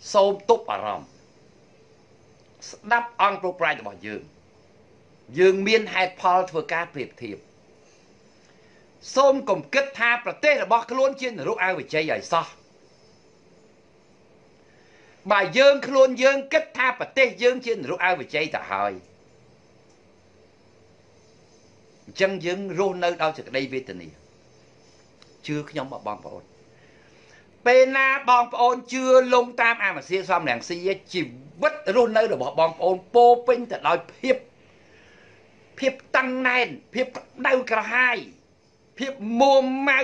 សូមទប់អារម្មណ៍ស្ដាប់អង្គប្រប្រាយរបស់យើងមានហេតុផលធ្វើការប្រៀបធៀបសូមកុំគិតថាប្រទេសរបស់ខ្លួនជានរកអវិជ័យឲ្យសោះបើយើងខ្លួនយើងគិតថាប្រទេសយើងជានរកអវិជ័យទៅហើយអញ្ចឹងយើងរស់នៅដោយសេចក្តីវេទនាជឿខ្ញុំបងប្អូនពេលណាបងប្អូនជឿលងតាមអាមាសសំរងស៊ីជីវិតរស់នៅរបស់បងប្អូនពោពេញទៅដោយភាពតឹងណែនភាពក្តៅក្រហាយភាពមួម៉ៅ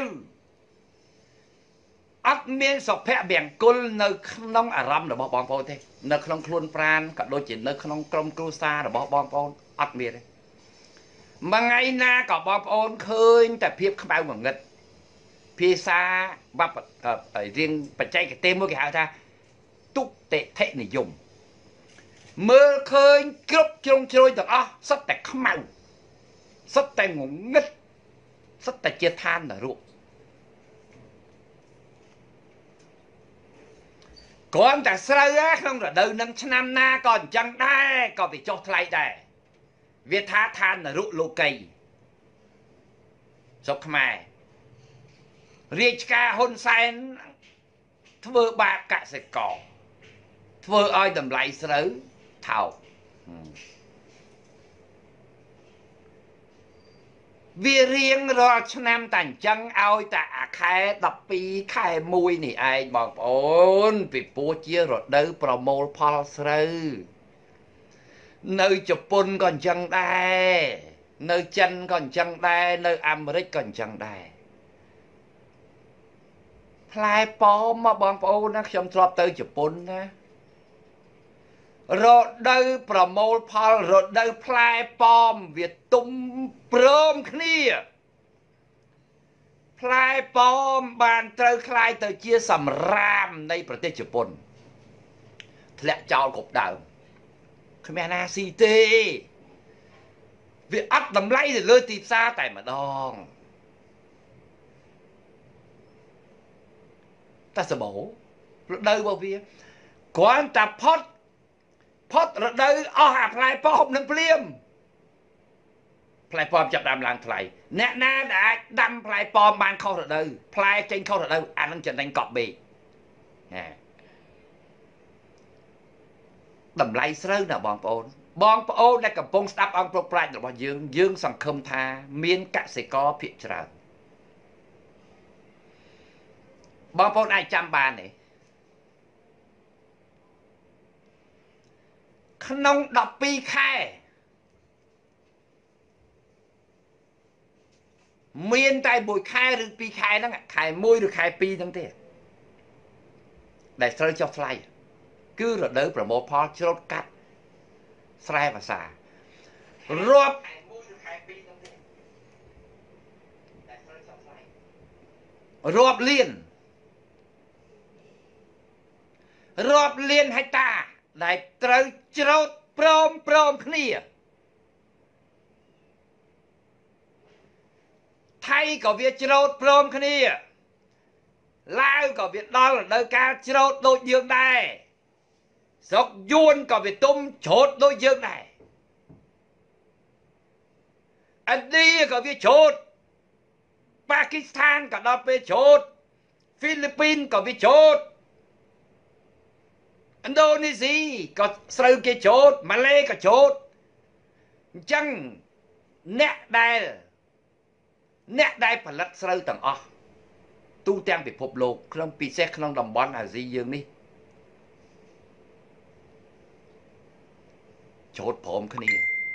អត់មានសុភមង្គលនៅក្នុងអារម្មណ៍របស់បងប្អូនទេនៅក្នុងខ្លួនប្រាណក៏ដូចជានៅក្នុងក្រុមគ្រួសាររបស់បងប្អូនអត់មានទេមួយថ្ងៃណាក៏បងប្អូនឃើញតែភាពក្តៅងងឹតភាសាវប្បរៀងបច្ចេកទេសមួយគេហៅថាទុតិថិនិយមមើលឃើញគ្រប់ជ្រុងជ្រោយទាំងអស់សុទ្ធតែខ្មៅសុទ្ធតែងងឹតសុទ្ធតែជាឋាននរកគ្រាន់តែស្រូវក្នុងរដូវនឹងឆ្នាំណាក៏អញ្ចឹងដែរក៏វាចុះថ្លៃដែរវាថាឋាននរកលោកីស្រុកខ្មែររាជការហ៊ុនសែនធ្វើបាបកសិករធ្វើឲ្យតម្លៃស្រូវថោកវារៀងរាល់ឆ្នាំតែអញ្ចឹងឲ្យតែអាខែ12ខែ1នេះឯងបងប្អូនពីព្រោះជារដូវប្រមូលផលស្រូវនៅជប៉ុនក៏អញ្ចឹងដែរនៅចិនក៏អញ្ចឹងដែរនៅអាមេរិកក៏អញ្ចឹងដែរផ្លែប៉ោមមកបងប្អូនណាខ្ញុំធ្លាប់ទៅជប៉ុនណារដូវប្រមូលផលរដូវផ្លែប៉ោមវាទុំព្រមគ្នាផ្លែប៉ោមបានត្រូវคล้ายទៅជាសម្រាមនៃប្រទេសជប៉ុនធ្លាក់ចោលគ្រប់ដើមគ្មានណាស៊ីទេវាអត់តម្លៃទៅលើទីផ្សារតែម្ដងតែសបោរដូវរបស់វាគ្រាន់តែផុតរដូវអស់អាផ្លែប៉ោមនឹងភ្លាមផ្លែប៉ោមចាប់ដើមឡើងថ្លៃអ្នកណាដែលអាចដាំផ្លែប៉ោមបានខុសរដូវផ្លែចេញខុសរដូវអានឹងចំណេញកប់បេណាតម្លៃស្រូវណាបងប្អូនដែលកំពុងស្ដាប់អង្គប្រប្រាជ្ញរបស់យើងសង្ឃឹមថាមានកសិករភាគច្រើនបងប្អូនអាចចាំបានទេក្នុង12ខែមានតែ1ខែឬ2ខែហ្នឹងខែ1ឬខែ2ហ្នឹងទេដែលស្រូវចុះថ្លៃគឺរដូវប្រមូលផលច្រូតកាត់ស្រែភាសារាប់ខែ1ឬខែ2ហ្នឹងទេដែលស្រូវចុះថ្លៃរាប់លានហិកតាដែលត្រូវច្រូតព្រមគ្នាថៃក៏វាច្រូតព្រមគ្នាឡាវក៏វាដល់រដូវកាលច្រូតដូចយើងដែរស្រុកយួនក៏វាទុំច្រូតដូចយើងដែរឥណ្ឌាក៏វាច្រូតប៉ាគីស្ថានក៏ដល់ពេលច្រូតហ្វីលីពីនក៏វាច្រូតឥណ្ឌូនេស៊ីក៏ស្រូវគេច្រូតម៉ាឡេក៏ច្រូតអញ្ចឹងអ្នកដែលផលិតស្រូវទាំងអស់ទូទាំងពិភពលោកក្នុងពិសេសក្នុងតំបន់អាស៊ីយើងនេះច្រូតព្រមគ្នា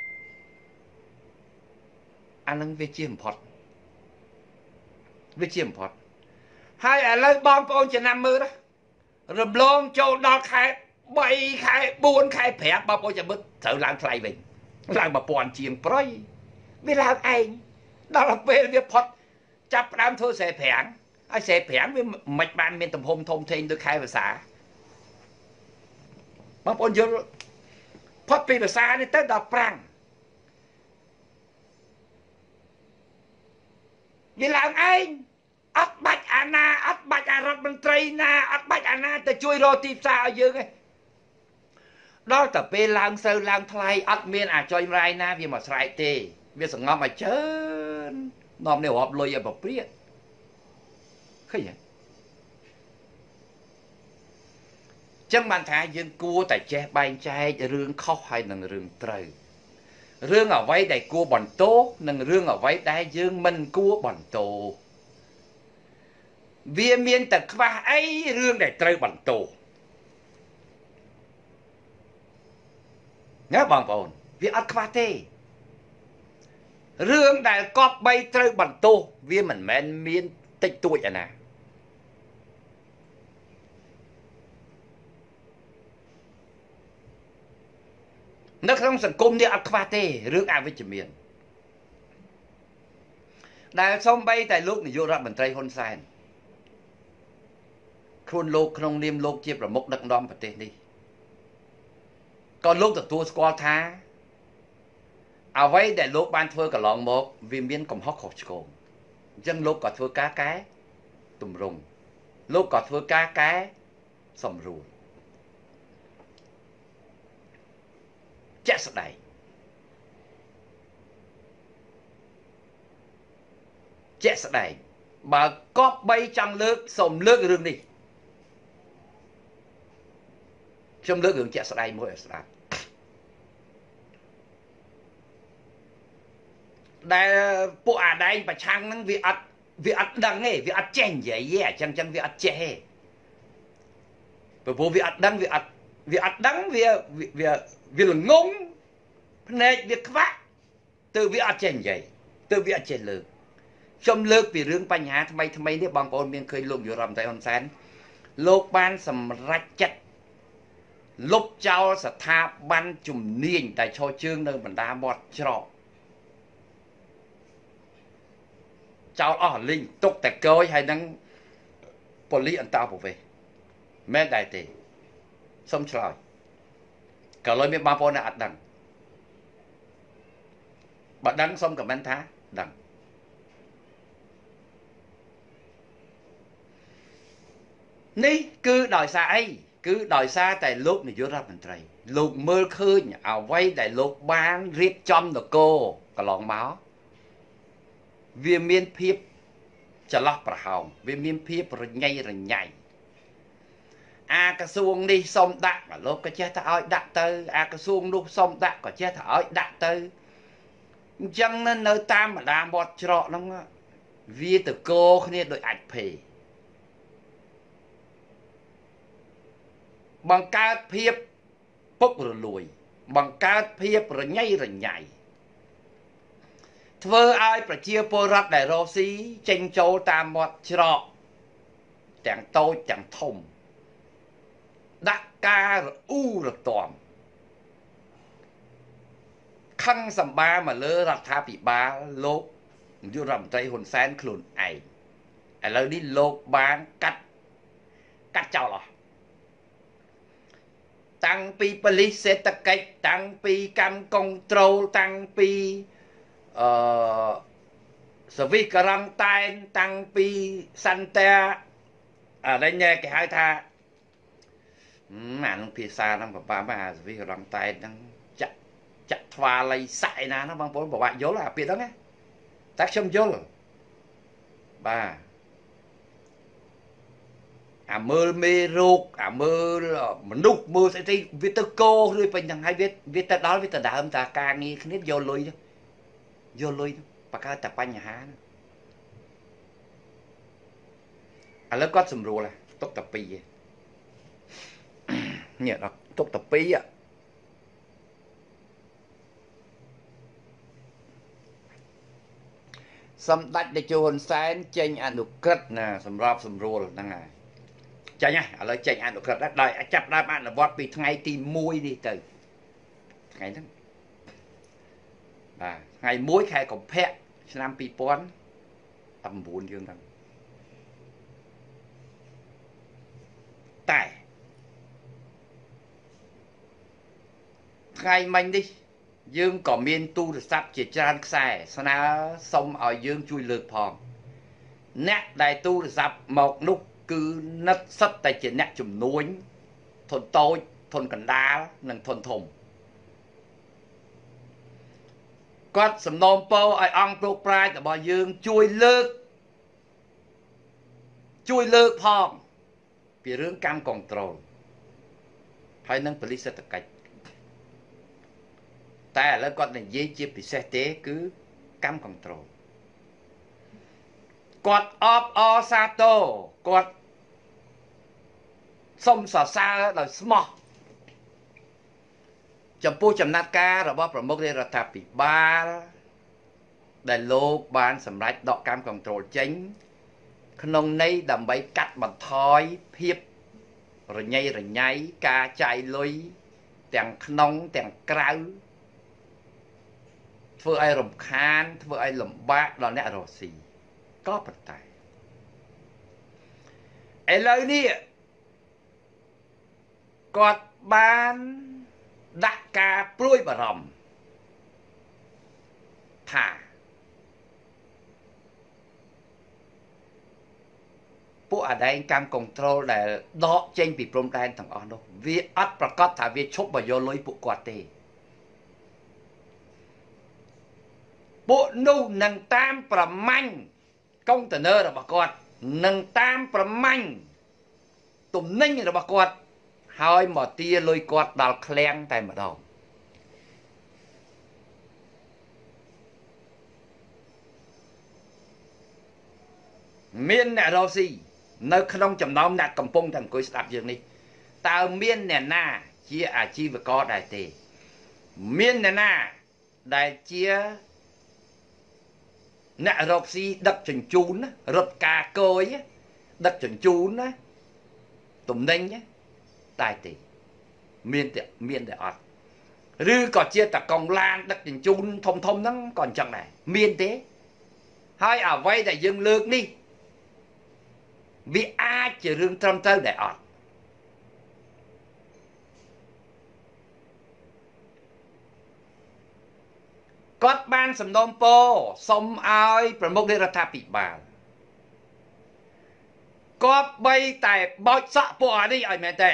អានឹងវាជាបំផុតហើយឥឡូវបងប្អូនចំណាំមើលណារំលងចូលដល់ខែ3ខែ4ខែ5បងប្អូនចាំមើលត្រូវឡើងថ្លៃវិញឡើង1000ជាងប្រយវាឡើងឯងដល់ពេលវាផុតចាប់ផ្ដើមធ្វើស្រែប្រាំងហើយស្រែប្រាំងវាមិនបានមានទំហំធំធេងដូចខែភាសាបងប្អូនយល់ផុតពីភាសានេះទៅដល់ប្រាំងវាឡើងឯងអត់បាច់អាណាអត់បាច់អារដ្ឋមន្ត្រីណាអត់បាច់អាណាទៅជួយរកទីផ្សារឲ្យយើងទេដល់តែពេលឡើងសូវឡើងថ្លៃអត់មានអាចុយម្រាយណាវាមកស្រែកទេវាសងំឲ្យច្រើននាំនេះរាប់លុយឲ្យប្រព្រាតឃើញទេចឹងបានថាយើងគួរតែចេះបែងចែករឿងខុសហើយនឹងរឿងត្រូវរឿងអ្វីដែលគួរបន្ទោសនិងរឿងអ្វីដែលយើងមិនគួរបន្ទោសវាមានតែខ្វះអីរឿងដែលត្រូវបន្ទោសណាបងប្អូនវាអត់ខ្វះទេរឿងដែលកប់បីត្រូវបន្ទោសវាមិនមែនមានតិចតួចអាណានៅក្នុងសង្គមនេះអត់ខ្វះទេរឿងអវិជ្ជមានដែលសំបីតែលោកនាយករដ្ឋមន្ត្រីហ៊ុនសែនខ្លួនលោកក្នុងនាមលោកជាប្រមុខដឹកនាំប្រទេសនេះក៏លោកទទួលស្គាល់ថាអ្វីដែលលោកបានធ្វើកន្លងមកវាមានកំហុសខុសឆ្គងអញ្ចឹងលោកក៏ធ្វើការកែតម្រង់លោកក៏ធ្វើការកែសម្រួលជាក់ស្ដែងបើកប់បីចង់លើកសូមលើករឿងនេះខ្ញុំលើករឿងជាក់ស្ដែងមួយឲ្យស្ដាប់ដែលពួកអាដែងប្រឆាំងហ្នឹងវាអត់ដឹងទេវាអត់ចេះនិយាយទេអញ្ចឹងវាអត់ចេះទេព្រោះវាអត់ដឹងវាល្ងងភ្នែកវាខ្វាក់ទៅវាអត់ចេះនិយាយទៅវាអត់ចេះលើកខ្ញុំលើកពីរឿងបញ្ហាថ្មីនេះបងប្អូនមានឃើញលោកនាយករដ្ឋមន្ត្រីហ៊ុនសែនលោកបានសម្រេចចិត្តលុបចោលស្ថាប័នជំនាញដែលឈរជើងនៅបណ្ដាមាត់ច្រកចោលអស់លីងទុកតែកយហើយនឹងប៉ូលីសអន្តរប្រវេសន៍មែនដែរទេសុំឆ្លើយក៏លើមានបងប្អូនណាអត់ដឹងបើដឹងសុំខមមិនថាដឹងនេះគឺដោយសារអីគឺដោយសារតែលោកនាយករដ្ឋមន្ត្រីលោកមើលឃើញអ្វីដែលលោកបានរៀបចំនគរកន្លងមកវាមានភាពចន្លោះប្រហោងវាមានភាពរញ៉ៃរញ៉ៃអាក្រសួងនេះសុំដាក់ក៏លោកក៏ចេះតែឲ្យដាក់ទៅអាក្រសួងនោះសុំដាក់ក៏ចេះតែឲ្យដាក់ទៅអញ្ចឹងនៅតាមបណ្ដាមាត់ច្រកហ្នឹងវាទៅកោគ្នាដោយអាចភេបង្កើតភាពពុករលួយបង្កើតភាពរញ៉ៃរញ៉ៃធ្វើឲ្យប្រជាពលរដ្ឋដែលរស់ស៊ីចេញចូលតាមមាត់ច្រកទាំងតូចទាំងធំដាក់ការរអ៊ូរទាំខឹងសម្បាមកលើរដ្ឋាភិបាលលោកនាយករដ្ឋមន្ត្រីហ៊ុនសែនខ្លួនឯងឥឡូវនេះលោកបានកាត់ចោលអស់តាំងពីប៉ូលីសសេដ្ឋកិច្ចតាំងពីកម្មកុងត្រូលតាំងពីសវិសករងតែនតាំងពីសន្តាអានេះគេហៅថាអានឹងភាសាហ្នឹងប្របាមកអាសវិសករងតែនហ្នឹងចាក់ថ្វាល័យសាក់ឯណាហ្នឹងបងប្អូនប្រវាក់យល់អាពាក្យហ្នឹងណាតែខ្ញុំយល់បាទអាមើលមេរោគអាមើលមនុស្សមើលស្អីទីវាទៅកោឬពេញទាំងហើយវាទៅដល់វាទៅដើមតាការងារគ្នាយកលុយបង្កើតតែបញ្ហាឥឡូវគាត់ស្រួលទុកតែ2ឯងនេះដល់ទុកតែ2សម្ដេចតេជោហ៊ុនសែនចេញអនុក្រឹត្យណាសម្រាប់សម្រួលហ្នឹងហើយចេញហើយឥឡូវចេញអនុក្រឹត្យដោយចាប់ដើមអនុវត្តពីថ្ងៃទី1នេះទៅថ្ងៃហ្នឹងបាទថ្ងៃ1ខែកុម្ភៈឆ្នាំ2019យើងហ្នឹងតែថ្ងៃមិញនេះយើងក៏មានទូរស័ព្ទជាច្រើនខ្សែស្នើសុំឲ្យយើងជួយលើកផងអ្នកដែលទូរស័ព្ទមកនោះគឺនិតសិតតែជាអ្នកជំនួញធនតូចធនកណ្ដាលនិងធនធំគាត់សំណូមពរឲ្យអង្គព្រោកប្រាជ្ញរបស់យើងជួយលើកផងពីរឿងកម្មគនត្រូលហើយនឹងប៉ូលីសសេដ្ឋកិច្ចតែឥឡូវគាត់និយាយជាពិសេសទេគឺកម្មគនត្រូលគាត់អបអរសាទរគាត់សុំសរសើរដោយស្មោះចំពោះចំណាត់ការរបស់ប្រមុខរដ្ឋាភិបាលដែលលោកបានសម្រេចដកកម្មគនត្រូលចេញក្នុងន័យដើម្បីកាត់បន្ថយភាពរញ៉េរញ៉ៃការចាយលុយទាំងក្នុងទាំងក្រៅធ្វើឲ្យរំខានធ្វើឲ្យលំបាកដល់អ្នករស់ស៊ីក៏ប៉ុន្តែឥឡូវនេះគាត់បានដាក់ការព្រួយបារម្ភថាពួកអដែងកម្មគនត្រូលដែលដកចេញពីព្រំដែនទាំងអស់នោះវាអត់ប្រកាសថាវាឈប់មកយកលុយពួកគាត់ទេពួកនោះនឹងតាមប្រមាញ់កុងតឺន័ររបស់គាត់នឹងតាមប្រមាញ់ទំនិញរបស់គាត់ហើយមកទាលុយគាត់ដល់ឃ្លាំងតែម្ដងមានអ្នករស់ស៊ីនៅក្នុងចំណោមអ្នកកំពុងតែអង្គុយស្ដាប់យើងនេះតើមានអ្នកណាជាអាជីវករដែរទេមានអ្នកណាដែលជាអ្នករកស៊ីដឹកជញ្ជូនរត់ការកយដឹកជញ្ជូនណាទំនិញតែទេមានតែអត់ឬក៏ជាតកង់ឡានដឹកជញ្ជូនធំហ្នឹងក៏អញ្ចឹងដែរមានទេហើយអ្វីដែលយើងលើកនេះវាអាចជារឿងត្រឹមត្រូវដែរអត់គាត់បានសំណូមពរសុំឲ្យប្រមុខរដ្ឋាភិបាលគាត់បីតែបោចសក់ពួកអានេះឲ្យមែនតើ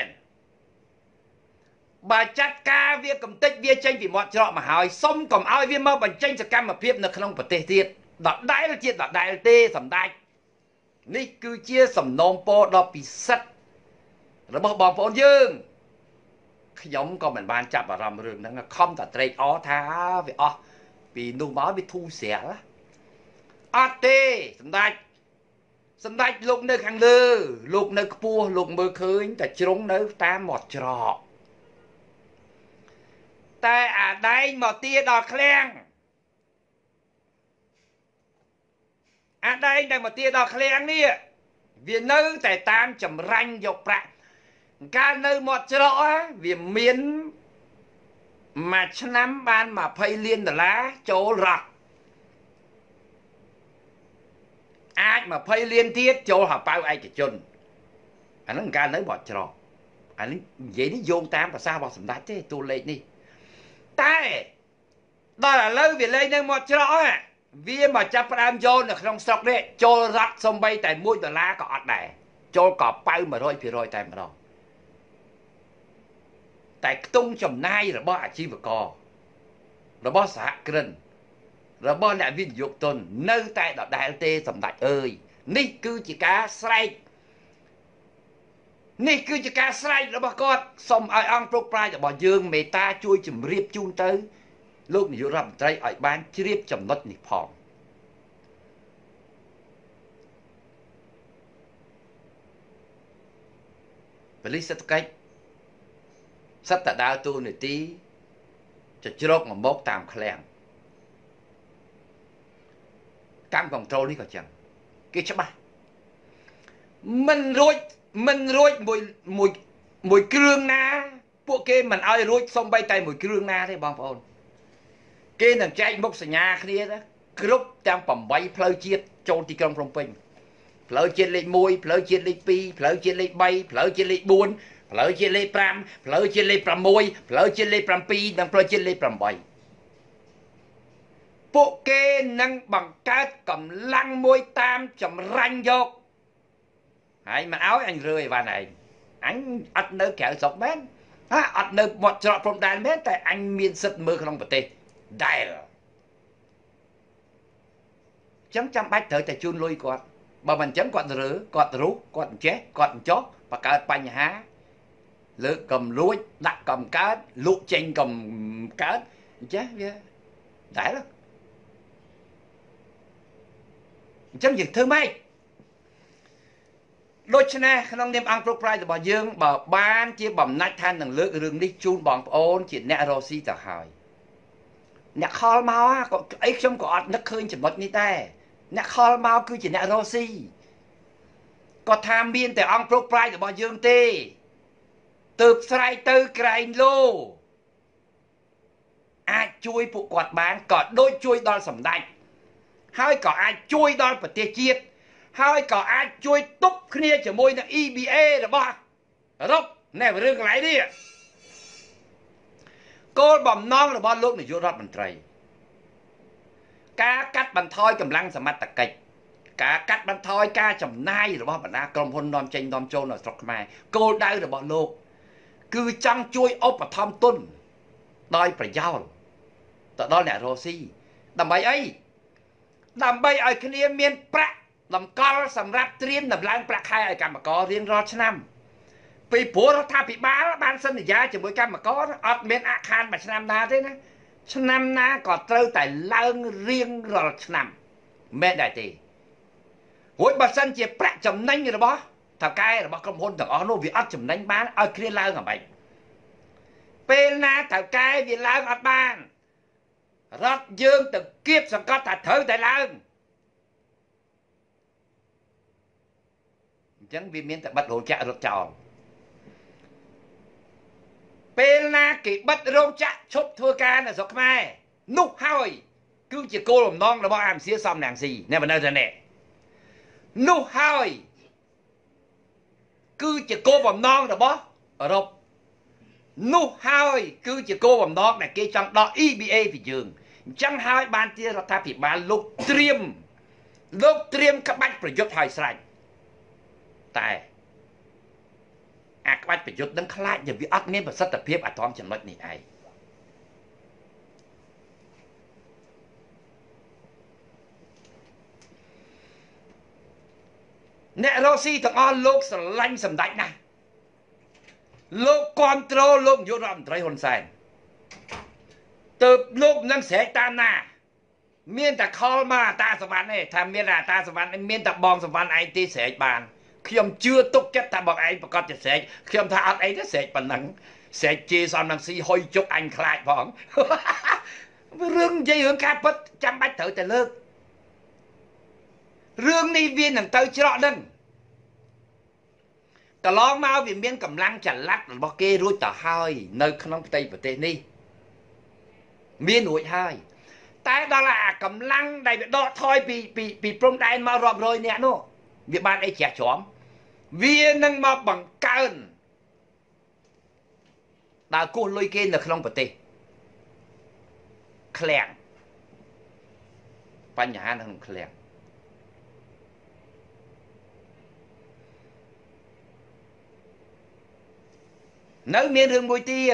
បើចាត់ការវាកំតិចវាចេញពីមាត់ច្រកមកហើយសុំកុំឲ្យវាមកបញ្ចេញសកម្មភាពនៅក្នុងប្រទេសទៀតដដែលជាដដែលទេសម្ដេចនេះគឺជាសំណូមពរដ៏ពិសិដ្ឋរបស់បងប្អូនយើងខ្ញុំក៏មិនបានចាប់អារម្មណ៍រឿងហ្នឹងខំតែត្រេកអរថាវាអស់ពីនោះមកវាធូរស្រាលអត់ទេសម្ដេចលោកនៅខាងលើលោកនៅខ្ពស់លោកមើលឃើញតែជ្រុងនៅតាមមាត់ច្រកតែអាដែងមកទាដល់ឃ្លាំងអាដែងដែលមកទាដល់ឃ្លាំងនេះវានៅតែតាមចម្រាញ់យកប្រាក់កាលនៅមាត់ច្រកវាមានមួយឆ្នាំបាន$20 លានចូលរត់អាច20 លានទៀតចូលហៅប៉ៅឯកជនអាហ្នឹងកាលនៅមាត់ច្រកអានេះនិយាយនេះយោងតាមភាសារបស់សម្ដេចទេតួលេខនេះតែដល់ឥឡូវវាលេងនៅមាត់ច្រកវាមកចាប់ផ្ដើមយកនៅក្នុងស្រុកនេះចូលរត់សំបីតែ$1ក៏អត់ដែរចូលក៏ប៉ៅ 100% តែម្ដងតែខ្ទង់ចំណាយរបស់អាជីវកររបស់សហគ្រិនរបស់អ្នកវិនិយោគទុននៅតែដដែលទេសម្ដេចអើយនេះគឺជាការស្រែករបស់គាត់សូមឲ្យអង្គព្រឹកប្រាជ្ញរបស់យើងមេត្តាជួយជម្រាបជូនទៅលោកនាយករដ្ឋមន្ត្រីឲ្យបានជ្រាបចំណុចនេះផងប៉ូលីសសេដ្ឋកិច្ចសិតតដើរតួនាទីជ្រកមកតាមឃ្លាំងកម្មគនត្រូលនេះក៏ចឹងគេច្បាស់មិនរួចមួយគ្រឿងណាពួកគេមិនឲ្យរួចសំបីតែមួយគ្រឿងណាទេបងប្អូនគេនឹងចែកមុខសញ្ញាគ្នាគ្រប់ទាំង8ផ្លូវជាតិចូលទីក្រុងភ្នំពេញផ្លូវជាតិលេខ1ផ្លូវជាតិលេខ2ផ្លូវជាតិលេខ3ផ្លូវជាតិលេខ4ផ្លូវជាតិលេខ5ផ្លូវជាតិលេខ6ផ្លូវជាតិលេខ7និងផ្លូវជាតិលេខ8 ពួកគេនឹងបង្កើតកម្លាំងមួយតាមចម្រាញ់យកហើយមិនឲ្យអញរើអីវ៉ាន់ឯងអញអត់នៅក្រៅស្រុកមែនអត់នៅមាត់ច្រកព្រំដែនមែនតែអញមានសិទ្ធិមើលក្នុងប្រទេសដែលចឹងចាំបាច់ត្រូវតែជូនលុយគាត់បើមិនចឹងគាត់រើគាត់រុះគាត់ចេះគាត់ចោះបង្កើតបញ្ហាលើកកំលួចដាក់កំកើតលក់ចេញកំកើតអញ្ចេះវាដែលអញ្ចឹងយើងធ្វើម៉េចដូច្នេះក្នុងនាមអង្គគ្រប់ប្រាយរបស់យើងបើបានជាបំណាច់ថានឹងលើករឿងនេះជូនបងប្អូនជាអ្នករស់ស៊ីទៅហើយអ្នកខលមកក៏អីខ្ញុំក៏អត់នឹកឃើញចំណុចនេះដែរអ្នកខលមកគឺជាអ្នករស់ស៊ីគាត់ថាមានតែអង្គគ្រប់ប្រាយរបស់យើងទេទើបស្រែកទៅក្រែងលោអាចជួយពួកគាត់បានក៏ដូចជួយដល់សម្ដេចហើយក៏អាចជួយដល់ប្រទេសជាតិហើយក៏អាចជួយទប់គ្នាជាមួយនឹង EBA របស់អឺរ៉ុបនៅរឿងកន្លែងនេះគោលបំណងរបស់លោកនាយករដ្ឋមន្ត្រីការកាត់បន្ថយកម្លាំងសមត្ថកិច្ចការកាត់បន្ថយការចំណាយរបស់បណ្ដាក្រុមហ៊ុននាំចេញនាំចូលនៅស្រុកខ្មែរគោលដៅរបស់លោកគឺចង់ជួយឧបត្ថម្ភទុនដោយប្រយោលទៅដល់អ្នករស់ស៊ីដើម្បីអីដើម្បីឲ្យគ្នាមានប្រាក់តម្កល់សម្រាប់ត្រៀមដំឡើងប្រាក់ខែឲ្យកម្មកររៀងរាល់ឆ្នាំពីព្រោះរដ្ឋាភិបាលបានសន្យាជាមួយកម្មករអត់មានអខានមួយឆ្នាំណាទេណាឆ្នាំណាក៏ត្រូវតែឡើងរៀងរាល់ឆ្នាំមិនដែរទេរួចបើសិនជាប្រាក់ចំណេញរបស់ថៅកែរបស់ក្រុមហ៊ុនទាំងអស់នោះវាអត់ចំណេញបានឲ្យគ្រាឡើងអ្វីពេលណាថៅកែវាឡើងអត់បានរដ្ឋយើងទៅគៀបសង្កត់ថាត្រូវតែឡើងអញ្ចឹងវាមានតែបិទរោងចក្ររត់ចោលពេលណាគេបិទរោងចក្រឈប់ធ្វើការនៅស្រុកខ្មែរនោះហើយគឺជាគោលបំណងរបស់អាមសៀសំណាងស៊ីអ្នកបណ្ដៅទៅនេះនោះហើយគឺជាគោលបំណងរបស់អឺរ៉ុបនោះហើយគឺជាគោលបំណងដែលគេចង់ដក EBA ពីយើងអញ្ចឹងហើយបានជារដ្ឋាភិបាលលោកត្រៀមក្បាច់ប្រយុទ្ធឲ្យស្រេចតែអាក្បាច់ប្រយុទ្ធនឹងខ្លាចតែវាអត់មានប្រសិទ្ធភាពអាត្រង់ចំណុចនេះឯងអ្នករស់ស៊ីទាំងអស់លោកស្រឡាញ់សម្ដេចណាស់លោកគ្រប់គ្រងលោកនាយករដ្ឋមន្ត្រីហ៊ុនសែនទៅលោកនឹងស្រែកតាមណាមានតែខលមកអាតាសវណ្ណទេថាមានអាតាសវណ្ណមានតែបងសវណ្ណឯងទេស្រែកបានខ្ញុំជឿទុកចិត្តថាបងឯងប្រកាសជាស្រែកខ្ញុំថាអត់អីទេស្រែកប៉ុណ្ណឹងស្រែកជេរសំនឹងស៊ីហុយជុកអញខ្លាចផងរឿងនិយាយរឿងការពិតចាំបាច់ត្រូវតែលើករឿងនេះវានឹងទៅច្រកហ្នឹងកន្លងមកវាមានកម្លាំងចល័តរបស់គេរួចទៅហើយនៅក្នុងផ្ទៃប្រទេសនេះមានរួចហើយតែដល់អាកម្លាំងដែលវាដកថយពីព្រំដែនមករាប់រយនាក់នោះវាបានអីជ្រះជ្រាំវានឹងមកបង្កើនដើរគោះលុយគេនៅក្នុងប្រទេសឃ្លាំងបញ្ហានៅក្នុងឃ្លាំងនៅមានរឿងមួយទៀត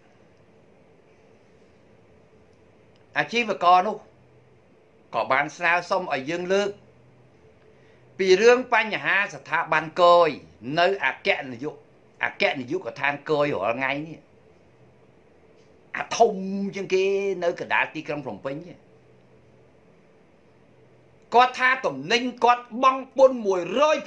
អាជីវករនោះក៏បានស្នើសុំឲ្យយើងលើកពីរឿងបញ្ហាស្ថាប័នគយនៅអគ្គនាយកដ្ឋានគយរាល់ថ្ងៃនេះអាធំជាងគេនៅកណ្ដាលទីក្រុងភ្នំពេញគាត់ថាតំណែងគាត់បង់ពន្ធ 100%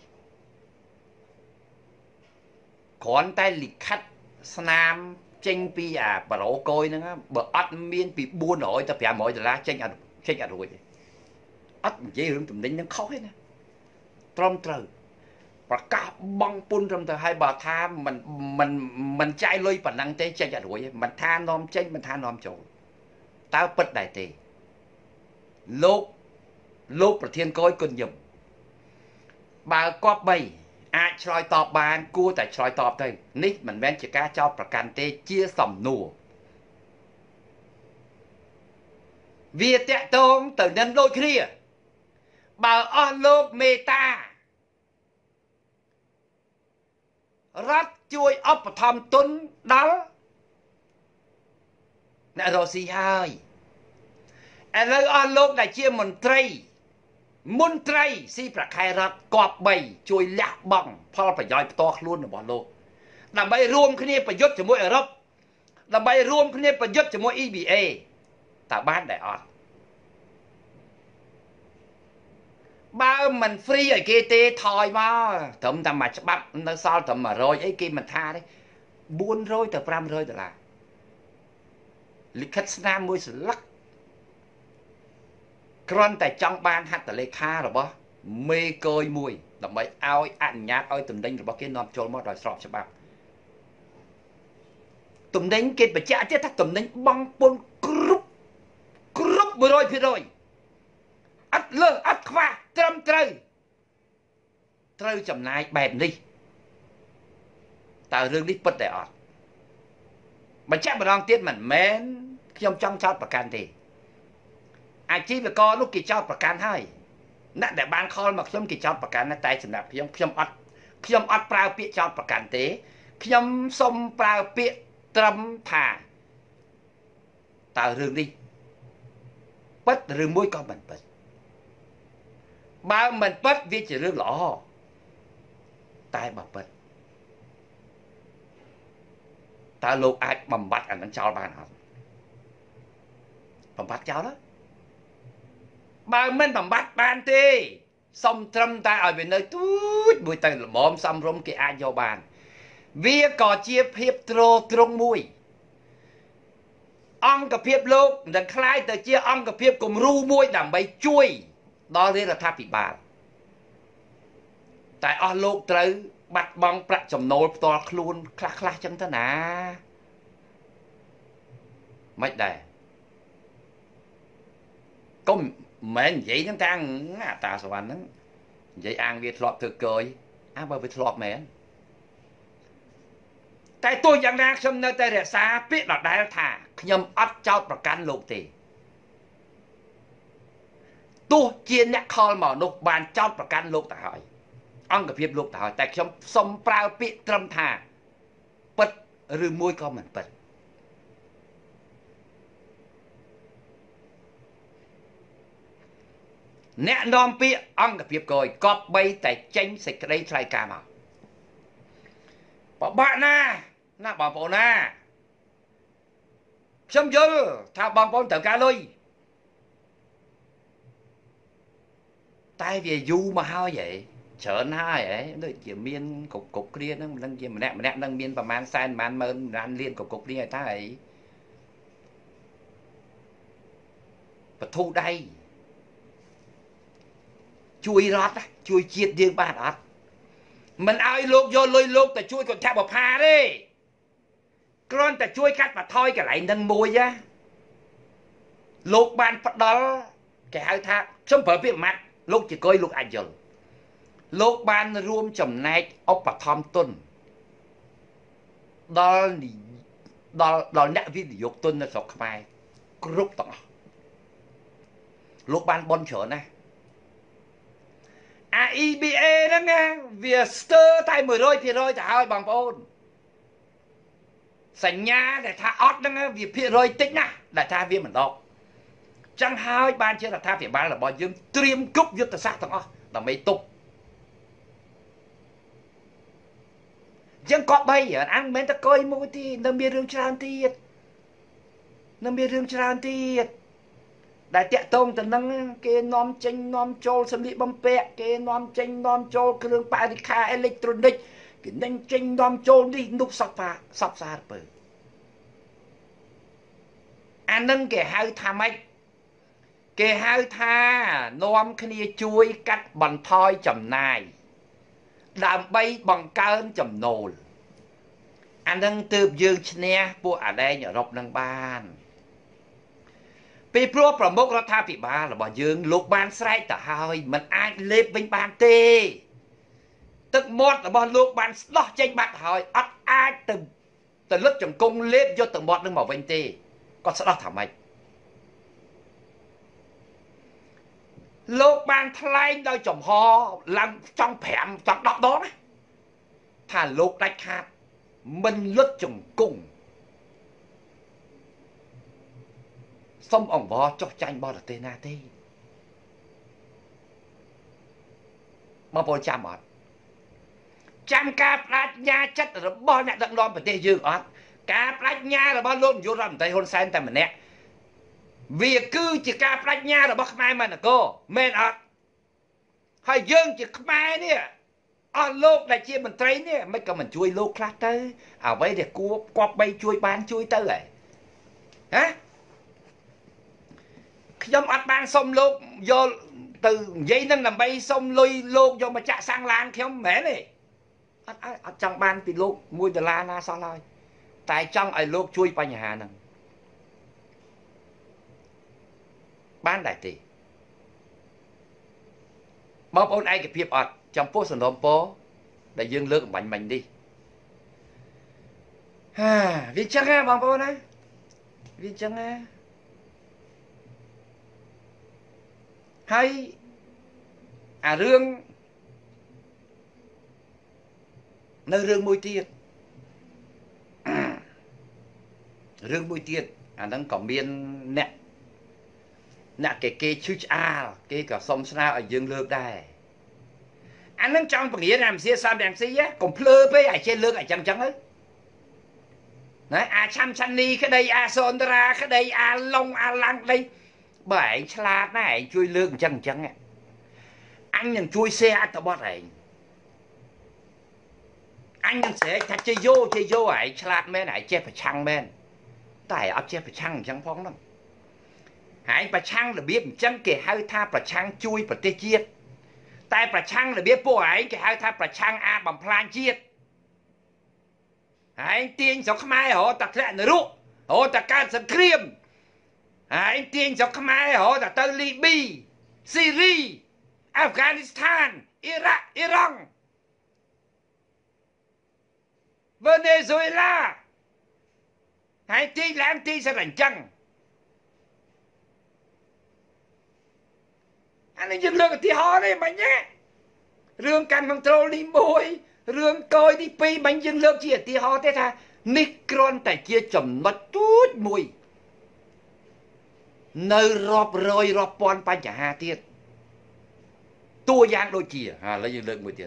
គ្រាន់តែលិខិតស្នាមចេញពីអាបារ៉ូគយហ្នឹងបើអត់មានពី400ទៅ$500ចេញអត់រួចទេអត់និយាយរឿងតំណែងហ្នឹងខុសទេណាត្រឹមត្រូវប្រកាសបង់ពន្ធត្រឹមត្រូវហើយបើថាមិនចាយលុយប៉ុណ្ណឹងទេចេញអត់រួចទេមិនថានាំចេញមិនថានាំចូលតើពិតដែរទេលោកប្រធានគយគុណយមបើគប្បីអាចឆ្លើយតបបានគួរតែឆ្លើយតបទៅនេះមិនមែនជាការចោទប្រកាន់ទេជាសំណួរវាតាក់ទងទៅនឹងដូចគ្នាបើអស់លោកមេតារដ្ឋជួយឧបត្ថម្ភទុនដល់អ្នករស់ស៊ីហើយឥឡូវអស់លោកដែលជាមន្ត្រីស៊ីប្រខែរដ្ឋគប្បីជួយលះបង់ផលប្រយោជន៍ផ្ទាល់ខ្លួនរបស់លោកដើម្បីរួមគ្នាប្រយុទ្ធជាមួយអឺរ៉ុបដើម្បីរួមគ្នាប្រយុទ្ធជាមួយ EBA តើបានដែរអត់បើមិន free ឲ្យគេទេថយមកត្រឹមតែមួយច្បាប់នៅសល់ត្រឹម100អីគេមិនថាទេ400ទៅ$500លិខិតស្នាមមួយស្លឹកគ្រាន់តែចង់បានហត្ថលេខារបស់មេកយមួយដើម្បីឲ្យអនុញ្ញាតឲ្យទំនិញរបស់គេនាំចូលមកដោយស្របច្បាប់ទំនិញគេបញ្ជាក់ទៀតថាទំនិញបង់ពន្ធគ្រប់100%អត់លើសអត់ខ្វះត្រឹមត្រូវចំណាយបែបនេះតើរឿងនេះពិតតែអត់បញ្ជាក់ម្ដងទៀតមិនមែនខ្ញុំចង់ចោទប្រកាន់ទេអាជីវករនោះគេចោទប្រកាន់ហើយអ្នកដែលបានខលមកខ្ញុំគេចោទប្រកាន់តែសម្រាប់ខ្ញុំអត់ប្រើពាក្យចោទប្រកាន់ទេខ្ញុំសូមប្រើពាក្យត្រឹមថាតើរឿងនេះពិតឬមួយក៏មិនពិតបើមិនពិតវាជារឿងល្អតែបើពិតតើលោកអាចបំបត្តិអានឹងចោលបានអត់បំបត្តិចោលទេបើមិនបំបត្តិបានទេសុំត្រឹមតែឲ្យវានៅទូចមួយទៅល្មមសំរុំគេអាចយកបានវាក៏ជាភាពទ្រទ្រង់មួយអង្គភាពលោកនឹងคล้ายទៅជាអង្គភាពគំរូមួយដើម្បីជួយដល់រដ្ឋាភិបាលតែអស់លោកត្រូវបាត់បង់ប្រាក់ចំណូលផ្ទាល់ខ្លួនខ្លះចឹងទៅណាមិនដែរកុំមិននិយាយហ្នឹងតាំងតាសវណ្ណហ្នឹងនិយាយអាងវាធ្លាប់ធ្វើកយបើវាធ្លាប់មែនតែទោះយ៉ាងណាខ្ញុំនៅតែរក្សាពាក្យដដែលថាខ្ញុំអត់ចោទប្រកាន់លោកទេទោះជាអ្នកខលមកនោះបានចោទប្រកាន់លោកទៅហើយអង្គភាពលោកទៅហើយតែខ្ញុំសូមប្រើពាក្យត្រឹមថាពិតឬមួយក៏មិនពិតអ្នកនាំពាក្យអង្គភាពកយគប្បីតែចេញសេចក្តីថ្លែងការណ៍មកបបាក់ណាបងប្អូនណាខ្ញុំយល់ថាបងប្អូនត្រូវការលុយតែវាយូរមកហើយហ៎ច្រើនហើយហ៎ដូចជាមានគ្រប់គ្រាហ្នឹងមិនដឹងជាម្នាក់នឹងមានប្រមាណសែនប្រមាណម៉ឺនប្រមាណលានគ្រប់គ្រាឲ្យតើអីបធូរដៃជួយរដ្ឋជួយជាតិយើងបានអត់មិនឲ្យលោកយកលុយលោកទៅជួយកន្ធបផាទេគ្រាន់តែជួយកាត់បន្ថយកន្លែងហ្នឹងមួយណាលោកបានផ្ដល់គេហៅថាខ្ញុំប្រើពាក្យម៉ាត់លោកជាកុយលោកអាចយល់លោកបានរួមចំណែកឧបត្ថម្ភទុនដល់អ្នកវិនិយោគទុននៅស្រុកខ្មែរគ្រប់ទាំងអស់លោកបានបន់ច្រើនណាស់EBA ហ្នឹងណាវាស្ទើរតែ100%ទៅហើយបងប្អូនសញ្ញាដែលថាអត់ហ្នឹងវាភាគរយតិចណាស់ដែលថាវាមិនដកចឹងហើយបានជារដ្ឋាភិបាលរបស់យើងត្រៀមគ្រប់យុទ្ធសាស្ត្រទាំងអស់ដើម្បីទប់ចឹងក៏បីអានមិនមែនតែកុយមួយទេនៅមានរឿងច្រើនទៀតដែលតាក់ទងទៅនឹងគេនាំចេញនាំចូលសម្លៀកបំពាក់គេនាំចេញនាំចូលគ្រឿងបរិក្ខារអេឡិចត្រូនិកគេនឹងចេញនាំចូលនេះនោះសពសារពើអានឹងគេហៅថាម៉េចគេហៅថានាំគ្នាជួយកាត់បន្ថយចំណាយដើម្បីបង្កើនចំណូលអានឹងទើបយើងឈ្នះពួកអាដែងអឺរ៉ុបនឹងបានពីព្រោះប្រមុខរដ្ឋាភិបាលរបស់យើងលោកបានស្រែកទៅហើយមិនអាចលេបវិញបានទេទឹកមាត់របស់លោកបានស្ដោះចេញបាត់ហើយអត់អាចទៅលឹកចង្គង់លេបយកទឹកមាត់នឹងមកវិញទេគាត់ស្ដោះថាម៉េចលោកបានថ្លែងដោយចំហឡើងចង់5ចង់10ដងណាថាលោកដាច់ខាតមិនលុតជង្គង់សុំអង្វរចុះចាញ់បរទេសណាទេបងប្អូនចាំអត់ចាំការបដិញ្ញាចិត្តរបស់អ្នកដឹកនាំប្រទេសយើងអត់ការបដិញ្ញារបស់លោកនាយករដ្ឋមន្ត្រីហ៊ុនសែនតែម្នាក់វាគឺជាការបដិញ្ញារបស់ខ្មែរមនគរមែនអត់ហើយយើងជាខ្មែរនេះអស់លោកដែលជាមន្ត្រីនេះមិនក៏មិនជួយលោកខ្លះទៅអ្វីដែលគួរគប្បីជួយបានជួយទៅហ៎ហ៎ខ្ញុំអត់បានសុំលោកយកទៅនិយាយនឹងដើម្បីសុំលុយលោកយកមកចាក់សាំងឡានខ្ញុំមិនមែនទេអត់ចង់បានពីលោក$1ណាសោះឡើយតែចង់ឲ្យលោកជួយបញ្ហាហ្នឹងបានដែរទេបងប្អូនឯកភាពអត់ចំពោះសំណុំពរដែលយើងលើកអំបញ្ញមិញនេះវាចឹងហ៎បងប្អូនណាវាចឹងហ៎ហើយអារឿងនៅរឿងមួយទៀតរឿងមួយទៀតអាហ្នឹងក៏មានអ្នកគេឈឺឆ្អាលគេក៏សុំស្នើឲ្យយើងលើកដែរអាហ្នឹងចង់បង្រៀនអាមសៀសំរាំងស៊ីកុំភ្លើពេកឲ្យចេះលើកឲ្យចឹងទៅណាអាឆាំឆានីក្តីអាសនរាក្តីអាឡុងអាឡាំងក្តីបើឯងឆ្លាតណាស់ឯងជួយលើកអញ្ចឹងអញនឹងជួយshareអត្ថបទឯងអញនឹងស្រែកថាជ័យយោឯងឆ្លាតមែនឯងចេះប្រឆាំងមែនតែអត់ចេះប្រឆាំងអញ្ចឹងផងហ្នឹងឯងប្រឆាំងរបៀបអញ្ចឹងគេហៅថាប្រឆាំងជួយប្រទេសជាតិតែប្រឆាំងរបៀបពួកឯងគេហៅថាប្រឆាំងអាបំផ្លាញជាតិឯងទាញស្រុកខ្មែររហូតតែធ្លាក់នរករហូតតែកើតសង្គ្រាមឯងទាញស្រុកខ្មែររហូតតែទៅលីប៊ីស៊ីរីអាហ្វហ្គានីស្ថានអ៊ីរ៉ាក់អ៊ីរ៉ង់វេណេស៊ុយអេឡាហើយទីឡើងទីសិនអញ្ចឹងអានេះយើងលើកឧទាហរណ៍ទេមិញណារឿងកាន់ control នេះ1រឿងកយទី2មិញយើងលើកជាឧទាហរណ៍ទេថានេះគ្រាន់តែជាចំណុចទូចមួយនៅរាប់រយរាប់ពាន់បញ្ហាទៀតតួយ៉ាងដូចជាឥឡូវយើងលើកមួយទៀត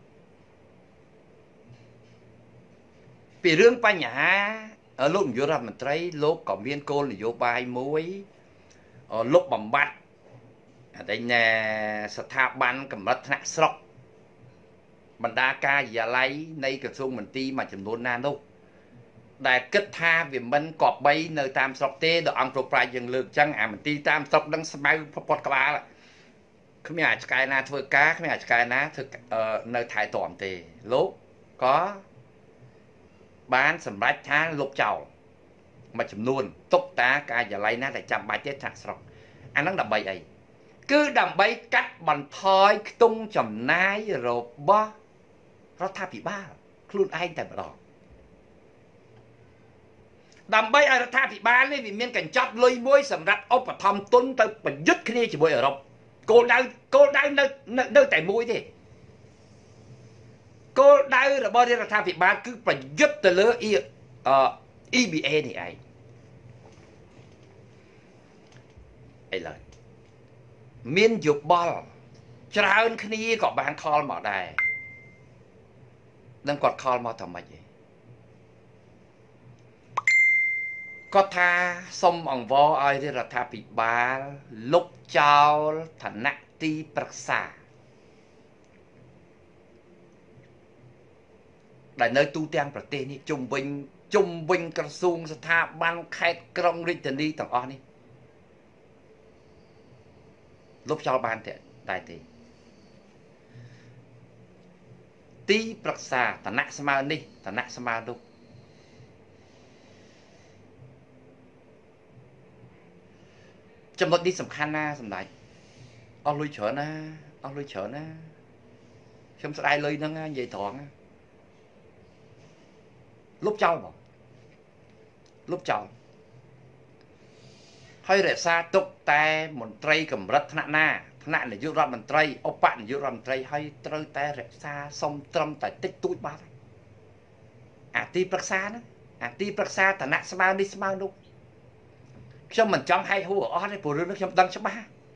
ពីរឿងបញ្ហាលោកនាយករដ្ឋមន្ត្រីលោកក៏មានគោលនយោបាយមួយលុបបំបត្តិតែស្ថាប័នកម្រិតថ្នាក់ស្រុកបណ្ដាការិយាល័យនៃក្រសួងមន្ទីរមួយចំនួនណានោះដែលគិតថាវាមិនគប្បីនៅតាមស្រុកទេដល់អង្គប្រប្រាជ្ញយើងលើកចឹងអាមន្ទីរតាមស្រុកនឹងស្មៅផុតក្បាលគ្មានអាចឆ្កែណាធ្វើការគ្មានអាចឆ្កែណាធ្វើនៅថែទាំទេលោកក៏បានសម្រេចថាលុបចោលមួយចំនួនទុកតាការិយាល័យណាដែលចាំបាច់ទេថ្នាក់ស្រុកអាហ្នឹងដើម្បីអីគឺដើម្បីកាត់បន្ថយខ្ទង់ចំណាយរបស់រដ្ឋាភិបាលខ្លួនឯងតែម្ដងដើម្បីឲ្យរដ្ឋាភិបាលនេះវាមានកញ្ចប់លុយមួយសម្រាប់ឧបត្ថម្ភទុនទៅប្រយុទ្ធគ្នាជាមួយអឺរ៉ុបគោលដៅនៅតែមួយទេគោលដៅរបស់រដ្ឋាភិបាលគឺប្រយុទ្ធទៅលើ EBA នេះឯងឥឡូវមានយោបល់ច្រើនគ្នាក៏បានខលមកដែរនឹងគាត់ខលមកថាម៉េចទេគាត់ថាសុំអង្វរឲ្យរដ្ឋាភិបាលលុបចោលឋានៈទីប្រឹក្សាដែលនៅទូទាំងប្រទេសនេះជុំវិញក្រសួងស្ថាប័នខេត្តក្រុងរាជធានីទាំងអស់នេះលុបចោលបានតែទេទីប្រឹក្សាឋានៈស្មើនេះឋានៈស្មើនោះចំណុចនេះសំខាន់ណាសម្ដេចអស់លុយច្រើនណាខ្ញុំស្ដាយលុយហ្នឹងនិយាយត្រង់លុបចោលបងលុបចោលហើយរក្សាទុកតែមន្ត្រីកម្រិតថ្នាក់ណាថ្នាក់នាយករដ្ឋមន្ត្រីឧបនាយករដ្ឋមន្ត្រីហើយត្រូវតែរក្សាសុំត្រឹមតែតិចតួចបាទអាទីប្រឹក្សាហ្នឹងអាទីប្រឹក្សាឋានៈស្មើនេះស្មើនោះខ្ញុំមិនចង់ហែកហួរអស់ទេព្រោះរឿងនេះខ្ញុំដឹងច្បាស់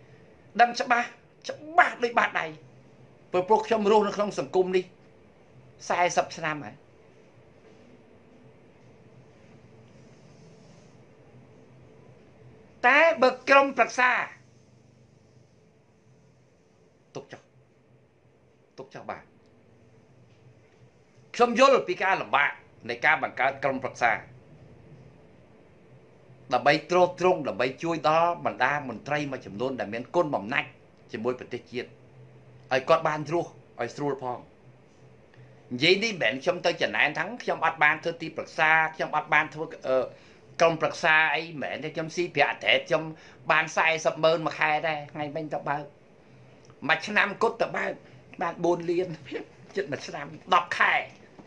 ដូចបាតដៃព្រោះខ្ញុំរស់នៅក្នុងសង្គមនេះ40ឆ្នាំហើយតែបើក្រុមប្រឹក្សាទុកចុះបាទខ្ញុំយល់ពីការលំបាកនៃការបង្កើតក្រុមប្រឹក្សាដើម្បីទ្រទ្រង់ដើម្បីជួយដល់បណ្ដាមន្ត្រីមួយចំនួនដែលមានគុណបំណាច់ជាមួយប្រទេសជាតិឲ្យគាត់បានរស់ឲ្យស្រួលផងនិយាយនេះមិនមែនខ្ញុំទៅចំណែនថាខ្ញុំអត់បានធ្វើទីប្រឹក្សាខ្ញុំអត់បានធ្វើក្រុមប្រឹក្សាអីមិនមែនទេខ្ញុំស៊ីប្រាក់អត្រេតខ្ញុំបាន40ម៉ឺនមួយខែដែរថ្ងៃមិញទៅបើកមួយឆ្នាំគត់ទៅបើកបាន4លានជិតមួយឆ្នាំ10ខែ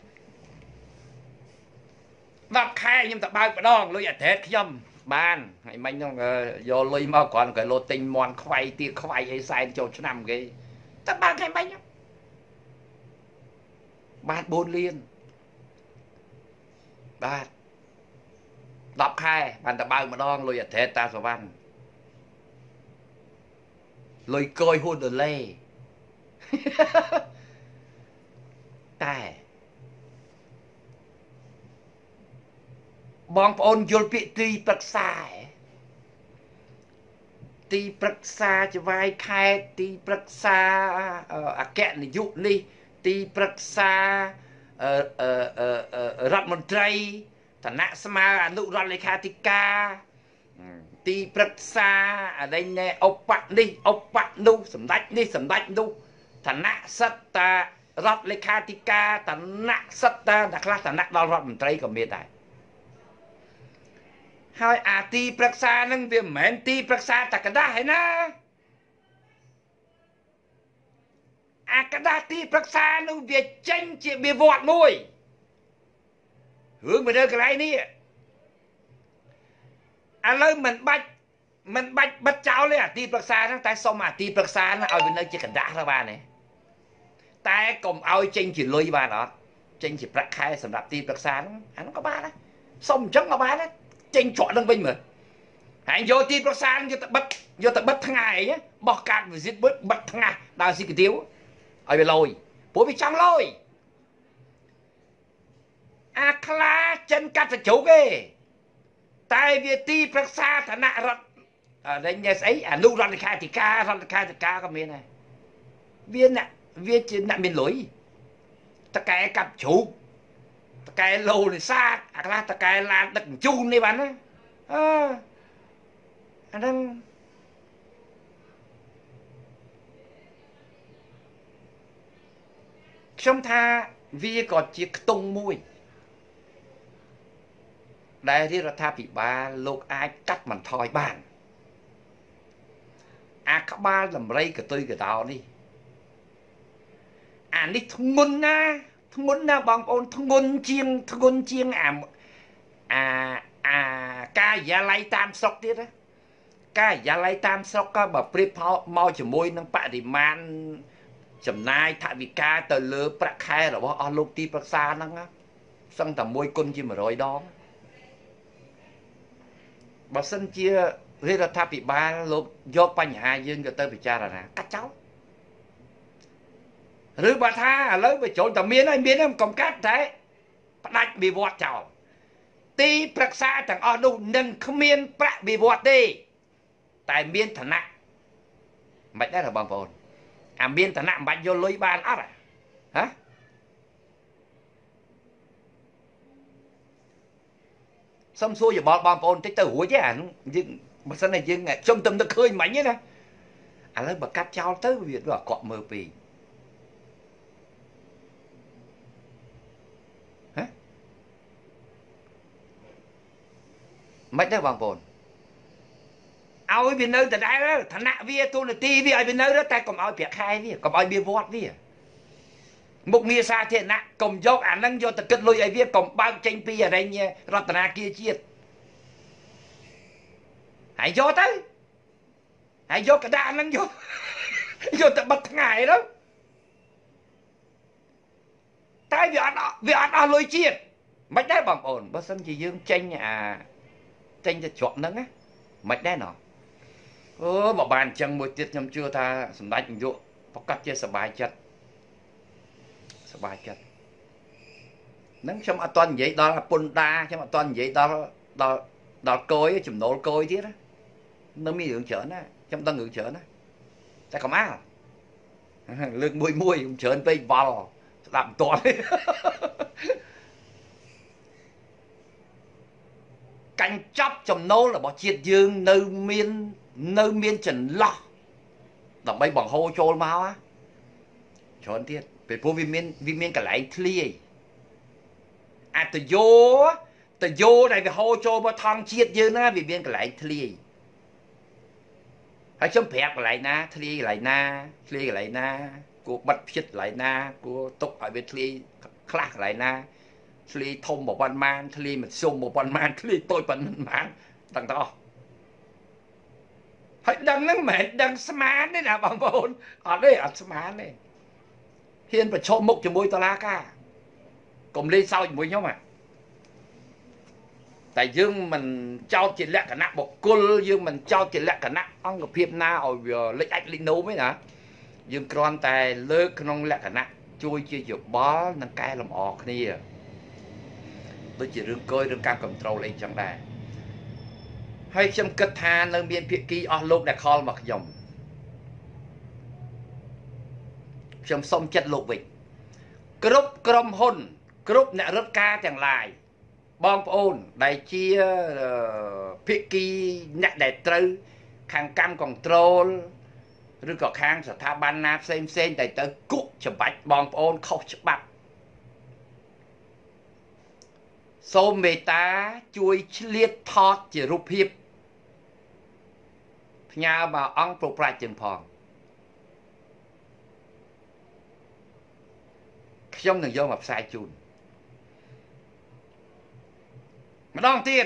ខ្ញុំទៅបើកម្ដងលុយអត្រេតខ្ញុំបានថ្ងៃមិញហ្នឹងយកលុយមកគ្រាន់តែលោទិញមន់ខ្វៃទៀខ្វៃអីសែនចូលឆ្នាំគេតែបើកថ្ងៃមិញបាន4លានបាទ10ខែបានទៅបើកម្ដងលុយអត្រេតតាសវណ្ណលុយកយហ៊ុនដុល្លេតែបងប្អូនយល់ពាក្យទីប្រឹក្សាច្បាយខេត្តទីប្រឹក្សាអគ្គនាយកនេះទីប្រឹក្សារដ្ឋមន្ត្រីឋានៈស្មើអនុរដ្ឋលេខាធិការទីប្រឹក្សាអរិញឧបនេះឧបនោះសម្ដេចនេះសម្ដេចនោះឋានៈសិតតារដ្ឋលេខាធិការឋានៈសិតតាអ្នកខ្លះឋានៈដល់រដ្ឋមន្ត្រីក៏មានដែរហើយអាទីប្រឹក្សានឹងវាមិនមែនទីប្រឹក្សាតែกระดาษឯណាអាกระดาษទីប្រឹក្សានោះវាចេញជាវាវត្តមួយរឿងវានៅកន្លែងនេះឥឡូវមិនបាច់បិទចោលទេអាទីប្រឹក្សាហ្នឹងតែសុំអាទីប្រឹក្សាហ្នឹងឲ្យវានៅជាกระดาษទៅបានទេតែកុំឲ្យចេញជាលុយបានអត់ចេញជាប្រាក់ខែសម្រាប់ទីប្រឹក្សាហ្នឹងអាហ្នឹងក៏បានដែរសុំអញ្ចឹងក៏បានដែរចេញច្រកនឹងវិញមើលហើយយកទីប្រឹក្សាយកទៅបិទថ្ងៃអីបោះកាតវិសិតបិទថ្ងៃដើរស៊ីកាទៀវឲ្យវាលយព្រោះវាចង់លយអាខ្លាចិនកាត់ទៅជ្រូកទេតែវាទីប្រឹក្សាឋានៈរដ្ឋរញស្អីអនុរដ្ឋលេខាធិការរដ្ឋលេខាធិការក៏មានដែរវាជាអ្នកមានលុយតកែកាប់ជ្រូកតកែលោនេសាទអាខ្លះតកែឡានដឹកជញ្ជូននេះបានណាអាហ្នឹងខ្ញុំថាវាក៏ជាខ្ទង់មួយដែលរដ្ឋាភិបាលលោកអាចកាត់បន្ថយបានអាក្បាលតម្រៃកតុយកដោនេះអានេះធ្ងន់ណាបងប្អូនធ្ងន់ជាងអាការិយាល័យតាមស្រុកទៀតណាការិយាល័យតាមស្រុកក៏បើប្រៀបមកជាមួយនឹងបរិមាណចំណាយថវិកាទៅលើប្រាក់ខែរបស់អស់លោកទីប្រឹក្សាហ្នឹងសឹងតែ1គុណជា100ដងបើសិនជារដ្ឋាភិបាលលោកយកបញ្ហាយើងទៅពិចារណាកាត់ចោលឬបើថាឥឡូវវាចូលតែមានហើយកុំកាត់តែផ្ដាច់វិវត្តចោលទីប្រឹក្សាទាំងអស់នោះនឹងគ្មានប្រាក់វិវត្តទេតែមានឋានៈមិនដែរបងប្អូនអាមានឋានៈមិនបាច់យកលុយបានអត់ហ៎សុំសួរយោបល់បងប្អូនតិចទៅរួចទេអាយើងបើសិនតែយើងខ្ញុំទៅនឹកឃើញមិញណាឥឡូវបើកាត់ចោលទៅវាអាក្រក់មើលពេកមិនដែរបងប្អូនឲ្យវានៅដដែលឋានៈវាទូនាទីវាឲ្យវានៅតែកុំឲ្យប្រាក់ខែវាកុំឲ្យវាវត្តវាមុខងារសាធារណៈកុំយកអានឹងយកទៅគិតលុយឲ្យវាកុំបើកចេញពីអរិញរតនាគារជាតិហើយយកទៅហើយយកកដាហ្នឹងយកយកទៅបិទថ្ងៃទៅតែវាអត់អស់លុយជាតិមិនដែរបងប្អូនបើសិនជាយើងចេញចេញទៅជ្រក់ហ្នឹងណាមិនដែរណោះអូបើបានអញ្ចឹងមួយទៀតខ្ញុំជឿថាសម្ដេចនាយកប្រកាសជាសប្បាយចិត្តហ្នឹងខ្ញុំអត់ទាន់និយាយដល់ពុនដាខ្ញុំអត់ទាន់និយាយដល់គយចំណូលគយទៀតណានៅមានរឿងច្រើនណាខ្ញុំដឹងរឿងច្រើនណាតែកុំអាលលើកមួយខ្ញុំច្រើនពេកវល់ស្ដាប់មិនទាន់កញ្ចប់ចំណូលរបស់ជាតិយើងនៅមានចន្លោះដើម្បីបង្ហូរចូលមកច្រើនទៀតពេលព្រោះវាមានកន្លែងធ្លាយអតយោដែលវាហូរចូលមកថង់ជាតិយើងណាវាមានកន្លែងធ្លាយហើយខ្ញុំប្រាប់កន្លែងណាធ្លាយកន្លែងណាគួរបិទផ្ចិតកន្លែងណាគួរទុកឲ្យវាធ្លាយខ្លះកន្លែងណាធ្លាយធំប៉ុន្មានធ្លាយមធ្យមប៉ុន្មានធ្លាយតូចប៉ុន្មានទាំងអស់ហើយដឹងហ្នឹងមិនមែនដឹងស្មានទេណាបងប្អូនអត់ទេអត់ស្មានទេហ៊ានប្រឈមមុខជាមួយតុលាការកុំលេងសើចជាមួយខ្ញុំតែយើងមិនចោទជាលក្ខណៈបុគ្គលយើងមិនចោទជាលក្ខណៈអង្គភាពណាឲ្យវាលេចអាចលេចនោមទេណាយើងគ្រាន់តែលើកក្នុងលក្ខណៈជួយជាយោបល់និងកែលម្អគ្នាដូចជារឿងគយរឿងការគ្រប់ត្រូលអីចឹងដែរហើយខ្ញុំគិតថានៅមានភាគីអស់លោកដែលខលមកខ្ញុំសូមចិត្តលោកវិញគ្រប់ក្រុមហ៊ុនគ្រប់អ្នករត់ការទាំងឡាយបងប្អូនដែលជាភាគីអ្នកដែលត្រូវខាងកម្មគ្រប់ត្រូលឬក៏ខាងស្ថាប័នណាផ្សេងតែទៅគុកច្បាច់បងប្អូនខុសច្បាប់សូមមេត្តាជួយឆ្លៀតថតជារូបភាពផ្ញើមកអង្គប្រប្រាជ្ញយើងផងខ្ញុំនឹងយកមកផ្សាយជូនម្ដងទៀត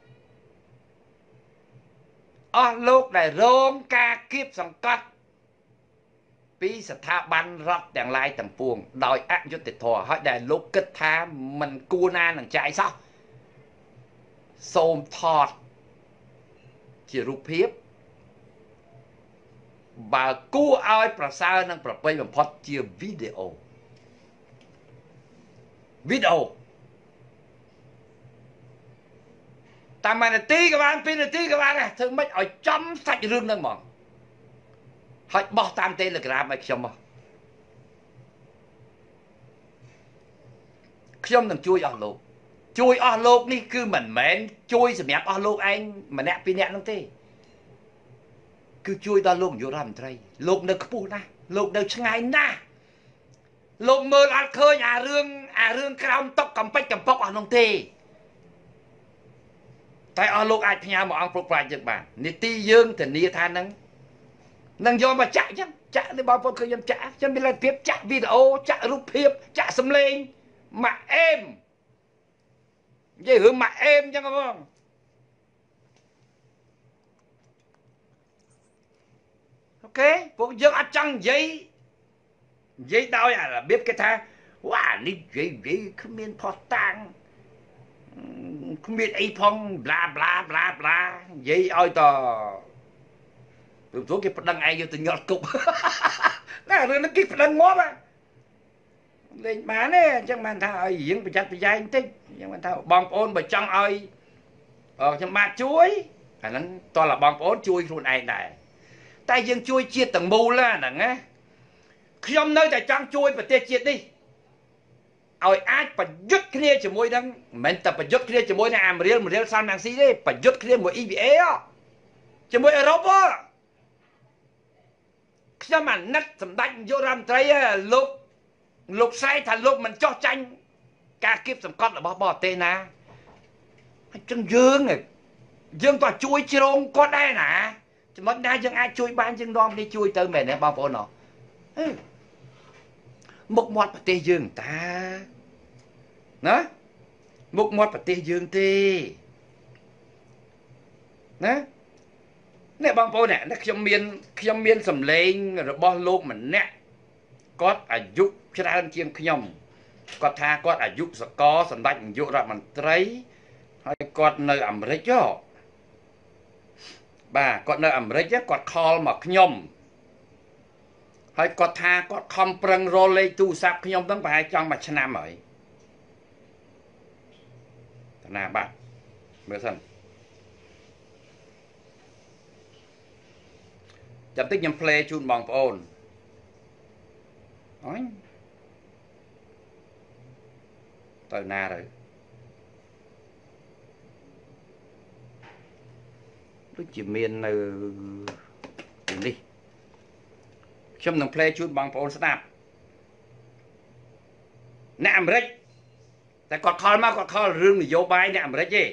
អស់លោកដែលរងការគៀបសង្កត់ពីស្ថាប័នរដ្ឋទាំងឡាយទាំងពួងដោយអយុត្តិធម៌ហើយដែលលោកគិតថាមិនគួរណានឹងចាយសោះសូមថតជារូបភាពបើគួរឲ្យប្រសើរនិងប្រពៃបំផុតជាវីដេអូតាម1នាទីក៏បាន2នាទីក៏បានដែរធ្វើម៉េចឲ្យចំសាច់រឿងហ្នឹងហ្មងហើយបោះតាម Telegram ឲ្យខ្ញុំនឹងជួយអស់លោកនេះគឺមិនមែនជួយសម្រាប់អស់លោកឯងម្នាក់ពីរនាក់នោះទេគឺជួយដល់លោកនាយករដ្ឋមន្ត្រីលោកនៅខ្ពស់ណាស់លោកនៅឆ្ងាយណាស់លោកមើលអត់ឃើញអារឿងក្រោមតុកកំពេចកំប៉ុកអស់នោះទេតែអស់លោកអាចផ្ញើមកអង្គប្រប្រាជ្ញយើងបាននីតិយើងធានាថានឹងយកមកចាក់អញ្ចឹងចាក់នេះបងប្អូនឃើញខ្ញុំចាក់ខ្ញុំមានលទ្ធភាពចាក់វីដេអូចាក់រូបភាពចាក់សំឡេងមកអេមនិយាយរឿងមកអេមអញ្ចឹងបងអូខេពួកយើងអត់ចង់និយាយដោយអារបៀបគេថាវ៉ានេះនិយាយគ្មានផុសតាំងគ្មានអីផងប្លានិយាយឲ្យតព្រោះគេប្តឹងឯងយកទៅញាត់គុកណារឿងនេះគេប្តឹងងាប់លេងបានទេអញ្ចឹងបានថាឲ្យរៀងប្រយ័ត្នប្រយែងបន្តិចអញ្ចឹងបានថាបងប្អូនបើចង់ឲ្យខ្ញុំបាទជួយអាហ្នឹងតើបងប្អូនជួយខ្លួនឯងដែរតែយើងជួយជាតិទាំងមូលហ្នឹងណាខ្ញុំនៅតែចង់ជួយប្រទេសជាតិនេះឲ្យអាចប្រយុទ្ធគ្នាជាមួយនឹងមិនមែនតែប្រយុទ្ធគ្នាជាមួយនឹងអាមេរិកសាន់ម៉ាំងស៊ីទេប្រយុទ្ធគ្នាជាមួយ EVA ជាមួយអឺរ៉ុបខ្ញុំអាណិតសម្ដេចនាយករដ្ឋមន្ត្រីលោកស្រែកថាលោកមិនចោះចាញ់ការគៀបសង្កត់របស់បរទេសណាហើយចឹងយើងក៏ជួយជ្រងគាត់ដែរណាចំណុចណាយើងអាចជួយបានយើងនាំគ្នាជួយទៅមែនទេបងប្អូនមុខមាត់ប្រទេសយើងតាណាមុខមាត់ប្រទេសយើងទេណានេះបងប្អូននេះខ្ញុំមានសម្លេងរបស់លោកម្នាក់គាត់អាយុច្រើនជាងខ្ញុំគាត់ថាគាត់អាយុសកលសម្ដេចនាយករដ្ឋមន្ត្រីហើយគាត់នៅអាមេរិកបាទគាត់នៅអាមេរិកគាត់ខលមកខ្ញុំហើយគាត់ថាគាត់ខំប្រឹងរកលេខទូរស័ព្ទខ្ញុំហ្នឹងប្រហែលចង់មួយឆ្នាំហើយតាណាបាទមើលសិនចាំតិចខ្ញុំ play ជូនបងប្អូនអញទៅណាទៅដូចជាមាននៅនេះខ្ញុំនឹង play ជូនបងប្អូនស្ដាប់អ្នកអាមេរិកតែគាត់ខលមកគាត់ខលរឿងនយោបាយអ្នកអាមេរិកទេ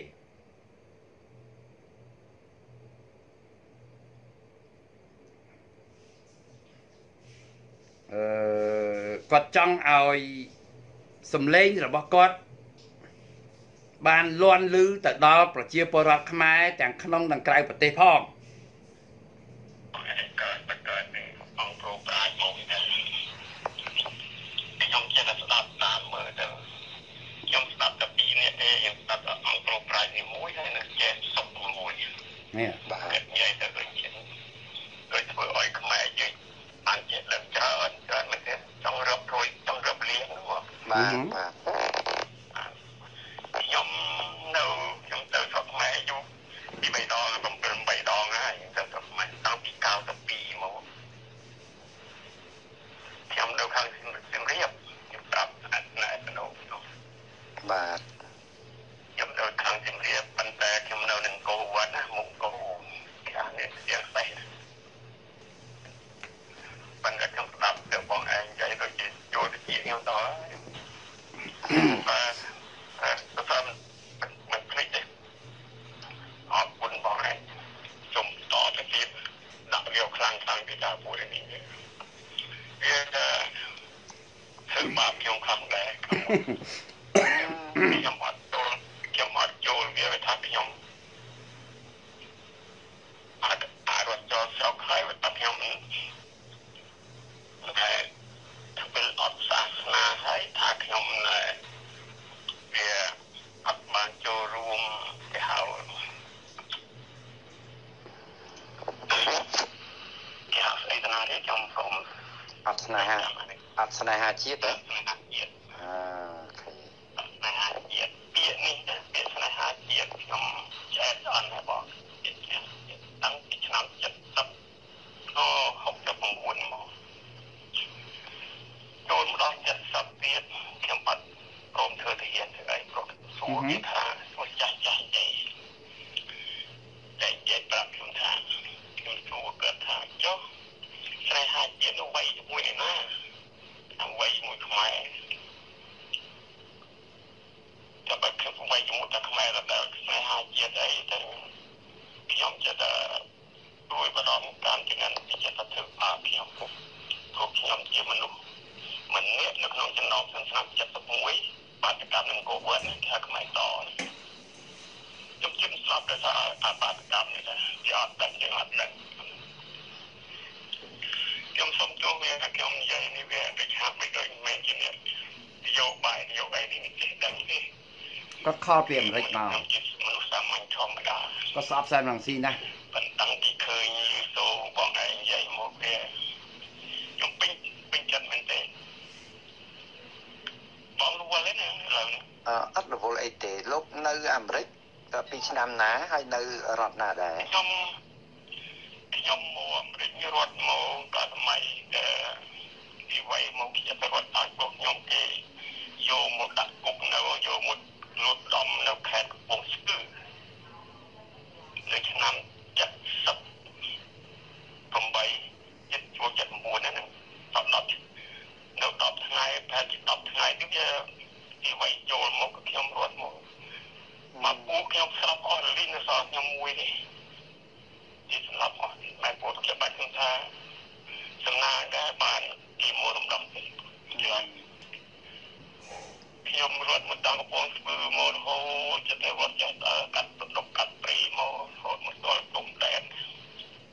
គាត់ចង់ឲ្យសំឡេងរបស់គាត់បានលាន់ឮទៅដល់ប្រជាពលរដ្ឋខ្មែរទាំងក្នុងនិងក្រៅប្រទេសផងអង្គប្រូប្រាជ្ញមកនេះខ្ញុំចេះតែស្ដាប់តាមមើលទៅខ្ញុំស្ដាប់តែ2នាក់ទេខ្ញុំស្ដាប់តែអង្គប្រូប្រាជ្ញនេះមួយហើយនៅចេះសុខមួយនេះបាទនិយាយទៅដូចធ្វើឲ្យខ្មែរយើងបានចេះដឹងច្រើនមែនទេចង់រកព្រួយចង់រកលៀងបាទខ្ញុំទៅស្រុកខ្មែរយូរពី3ដង7 8ដងហើយទៅស្រុកខ្មែរតាំងពី92មកខ្ញុំនៅខាងសៀមរាបខ្ញុំប្រាប់អត់ណែទៅបាទខ្ញុំនៅខាងសៀមរាបប៉ុន្តែខ្ញុំនៅនឹងកោវត្តណាមុខកោខាងនេះស្ទះស្ទះប៉ុន្តែខ្ញុំស្ដាប់ទៅបងឯងនិយាយដូចជាចូលទៅជាខ្ញុំដល់បាទទៅមិនភ្លេចទេអរគុណបងឯងសូមតទៅទៀតដាក់វាខ្លាំងពីតាពួកនេះវាធ្វើបាបខ្ញុំខ្លាំងដែរខ្ញុំអត់ចូលវាថាខ្ញុំអាចរត់ចូលស្រុកហើយថាខ្ញុំតែធ្វើអត់សាសនាហើយថាខ្ញុំវាអត់បានចូលរួមគេហៅស្អីទៅណាទេខ្ញុំសូមអត់ស្នេហាជាតិទេស្នេហាជាតិស្នេហាជាតិពាក្យនេះពាក្យស្នេហាជាតិខ្ញុំចែកអត់ហើយបងតាំងពីឆ្នាំ70អូ69មកចូលម្ដង70ទៀតខ្ញុំអត់ព្រមធ្វើទាហានធ្វើអីព្រោះសួរគេថាមកចាស់តែនិយាយប្រាប់ខ្ញុំថាខ្ញុំសួរគាត់ថាចុះស្នេហាជាតិអ្វីជាមួយឯណាអ្វីជាមួយខ្មែរតែបើខ្ញុំអ្វីជាមួយតែខ្មែរដល់ស្នេហាជាតិអីទៅខ្ញុំចិត្តទួយបដងតាមជំនាន់ពីចិត្តធ្វើបាបខ្ញុំព្រោះខ្ញុំជាមនុស្សម្នាក់នៅក្នុងចំណោមឆ្នាំ71បាតកម្មនឹងកូវ័នគេហៅខ្មែរតខ្ញុំជិះស្លាប់ដោយសារអាបាតកម្មនេះដែរវាអត់ដឹងខ្ញុំសុំទោសវាខ្ញុំនិយាយនេះវាដូចហាក់ដូចមិនជានយោបាយនេះទេដឹងទេគាត់ខលពីអាមេរិកមកខ្ញុំជាមនុស្សសាមញ្ញធម្មតាគាត់ស្អប់សែនរងស៊ីណាស់ប៉ុន្តែពីឃើញសូបងឯងនិយាយមកវាខ្ញុំពេញចិត្តមែនទេបងរវល់ទេណាឥឡូវនេះអត់រវល់អីទេលោកនៅអាមេរិកពីឆ្នាំណាហើយនៅរដ្ឋណាដែរខ្ញុំមកអាមេរិករត់មកក៏សម័យពីវ័យមកជាទៅរត់ឲ្យពួកខ្ញុំគេយកមកដាក់គុកនៅយកមកលួចដំនៅខេត្តកំពង់ស្ពឺនៅឆ្នាំ78ចិត្តចូល79ហ្នឹង10ថ្ងៃប្រហែលជា10ថ្ងៃនេះវាពីវ័យចូលមកខ្ញុំរត់មកពូខ្ញុំស្លាប់អស់លីងនៅសល់ខ្ញុំមួយនេះទីស្លាប់អស់ម៉ែពូខ្ញុំបាច់ខ្ញុំថាសំណាងដែរបានទីមួយរំដំទេខ្ញុំរត់មកដល់កំពង់ស្ពឺមករហូតចិត្តទៅរត់ចេះកាត់ដុកកាត់ព្រៃមករហូតមកដល់ព្រំដែន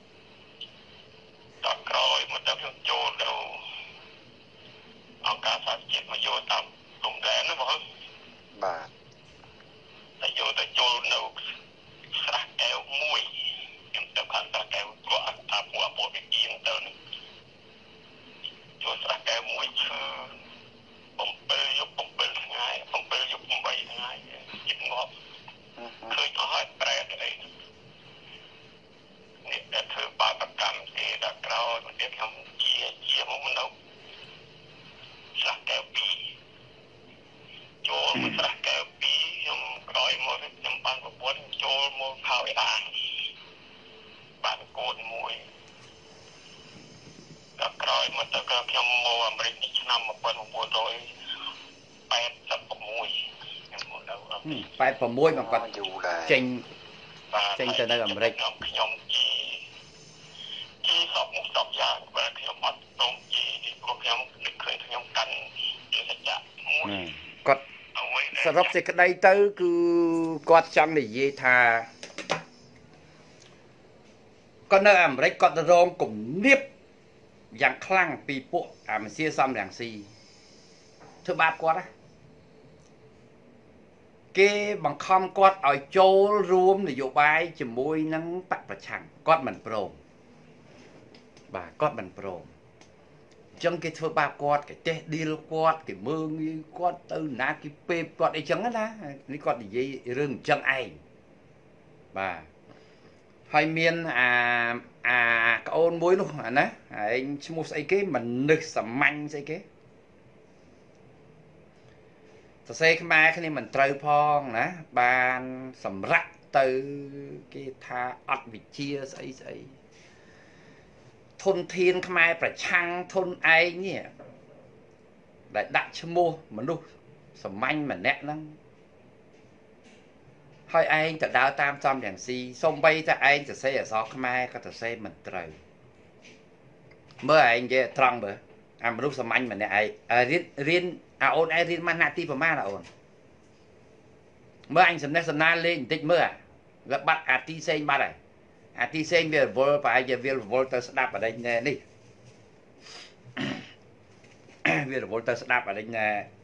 ឃើញអស់ហើយប្រែទៅអីនេះតែធ្វើបាបកម្មទេដល់ក្រោយមកទៀតខ្ញុំជាមកមនុស្សស្រះកែវពីរចូលមកស្រះកែវពីរខ្ញុំក្រោយមកខ្ញុំបានប្រពន្ធចូលមកហើយអានបានកូនមួយដល់ក្រោយមកទៅខ្ញុំមកអាមេរិកនេះឆ្នាំ1986ខ្ញុំមកដល់ 86មកគាត់ចេញទៅនៅអាមេរិកខ្ញុំជីសពមកសពយ៉ាងបើខ្ញុំអត់ព្រមជីព្រោះខ្ញុំនឹកឃើញខ្ញុំកាន់សច្ចៈមួយគាត់សរុបសេចក្តីទៅគឺគាត់ចង់និយាយថាគាត់នៅអាមេរិកគាត់រងគំនាបយ៉ាងខ្លាំងពីពួកអាមសៀសំរាំងស៊ីធ្វើបាបគាត់ណាគេបង្ខំគាត់ឲ្យចូលរួមនយោបាយជាមួយនឹងបកប្រឆាំងគាត់មិនព្រមបាទគាត់មិនព្រមអញ្ចឹងគេធ្វើបាបគាត់គេចេះឌីលគាត់គេមើងងាយគាត់ទៅណាគេពេបគាត់អីចឹងណានេះគាត់និយាយរឿងអញ្ចឹងឯងបាទហើយមានអាក្អូនមួយនោះណាឯងឈ្មោះស្អីគេមនុស្សសាមញ្ញស្អីគេសរសេរខ្មែរគ្នាមិនត្រូវផងណាបានសម្រាប់ទៅគេថាអត់វិជាស្អីធនធានខ្មែរប្រឆាំងធនឯងនេះដែលដាក់ឈ្មោះមនុស្សសាមញ្ញម្នាក់ហ្នឹងហើយឯងទៅដើរតាមសំរងស៊ីសំបីតែឯងសរសេរអក្សរខ្មែរក៏សរសេរមិនត្រូវមើលឯងនិយាយត្រង់មើលអាមនុស្សសាមញ្ញម្នាក់ឯងរៀនអូនឯងរៀនម៉ាស់ណាទីប្រមាណអូនមើលអញសំណេះសំណាលលេងបន្តិចមើលវាបាត់អាទីសេងបាត់ហើយអាទីសេងវារវល់ប្រហែលជាវារវល់ទៅស្ដាប់អីនេះវារវល់ទៅស្ដាប់អី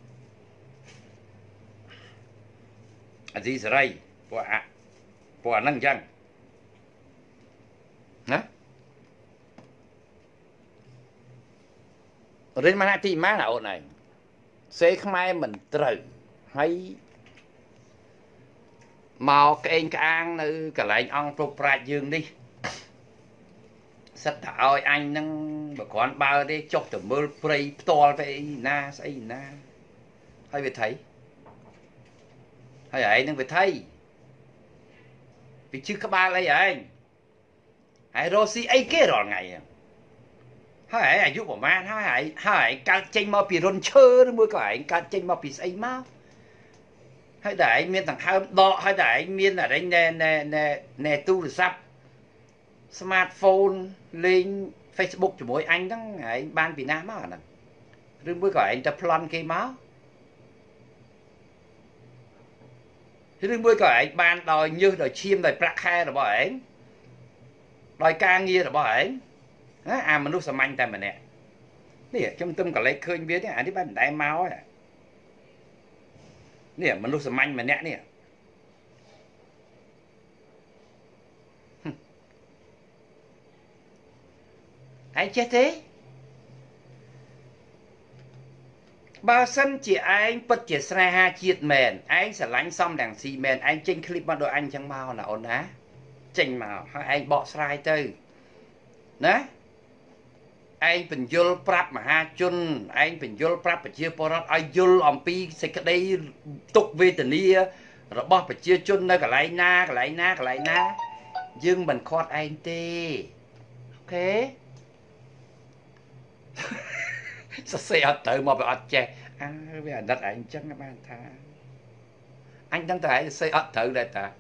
អាស៊ីសេរីពួកអាហ្នឹងអញ្ចឹងណារៀនម៉ាស់ណាទីម៉ាណាអូនឯងសេខ្មែរមិនត្រូវហើយមកក្អេងក្អាងនៅកន្លែងអង្គពុកប្រាជ្ញយើងនេះសិតតែឲ្យអញនឹងបើគ្រាន់បើទេចុះទៅមើលព្រៃផ្ទាល់ទៅអីណាស្អីណាហើយវាថៃហើយឯងនឹងវាថៃពីជឹកក្បាលអីឯងហើយរស់ស៊ីអីគេរាល់ថ្ងៃហើយអាយុប្រហែលហើយកើតចេញមកពីរុនឈើឬមួយក៏ឯងកើតចេញមកពីស្អីមកហើយតែឯងមានដង្ហើមដកហើយតែឯងមានអរិញណែទូរស័ព្ទ smartphone លេង Facebook ជាមួយអញហ្នឹងឯងបានពីណាមកអាហ្នឹងឬមួយក៏ឯងទៅប្លន់គេមកឬមួយក៏ឯងបានដោយញើសដោយឈាមដោយប្រាក់ខែរបស់ឯងដោយការងាររបស់ឯងណាអាមនុស្សសាមញ្ញតែម្នាក់នេះខ្ញុំទឹមកលេចឃើញវានេះអានេះបានមិនដែរមកទេនេះមនុស្សសាមញ្ញម្នាក់នេះឯងចេះទេបើសិនជាឯងពិតជាស្នេហាជាតិមែនឯងស្រឡាញ់សំរងស៊ីមែនឯងចេញឃ្លីបមកដូចអញចឹងមកណាអូនណាចេញមកហើយឯងបកស្រាយទៅណាឯងបញ្យលប្រាប់មហាជនឯងបញ្យលប្រាប់ប្រជាពលរដ្ឋឲ្យយល់អំពីសេចក្តីទុក្ខវេទនារបស់ប្រជាជននៅកន្លែងណាយើងមិនខាត់ឯងទេអូខេសរសេរអត់ទៅមកវាអត់ចេះវាអាណិតឯងចឹងបានថាអញដឹងតែឯងសរសេរអត់ត្រូវដែរតា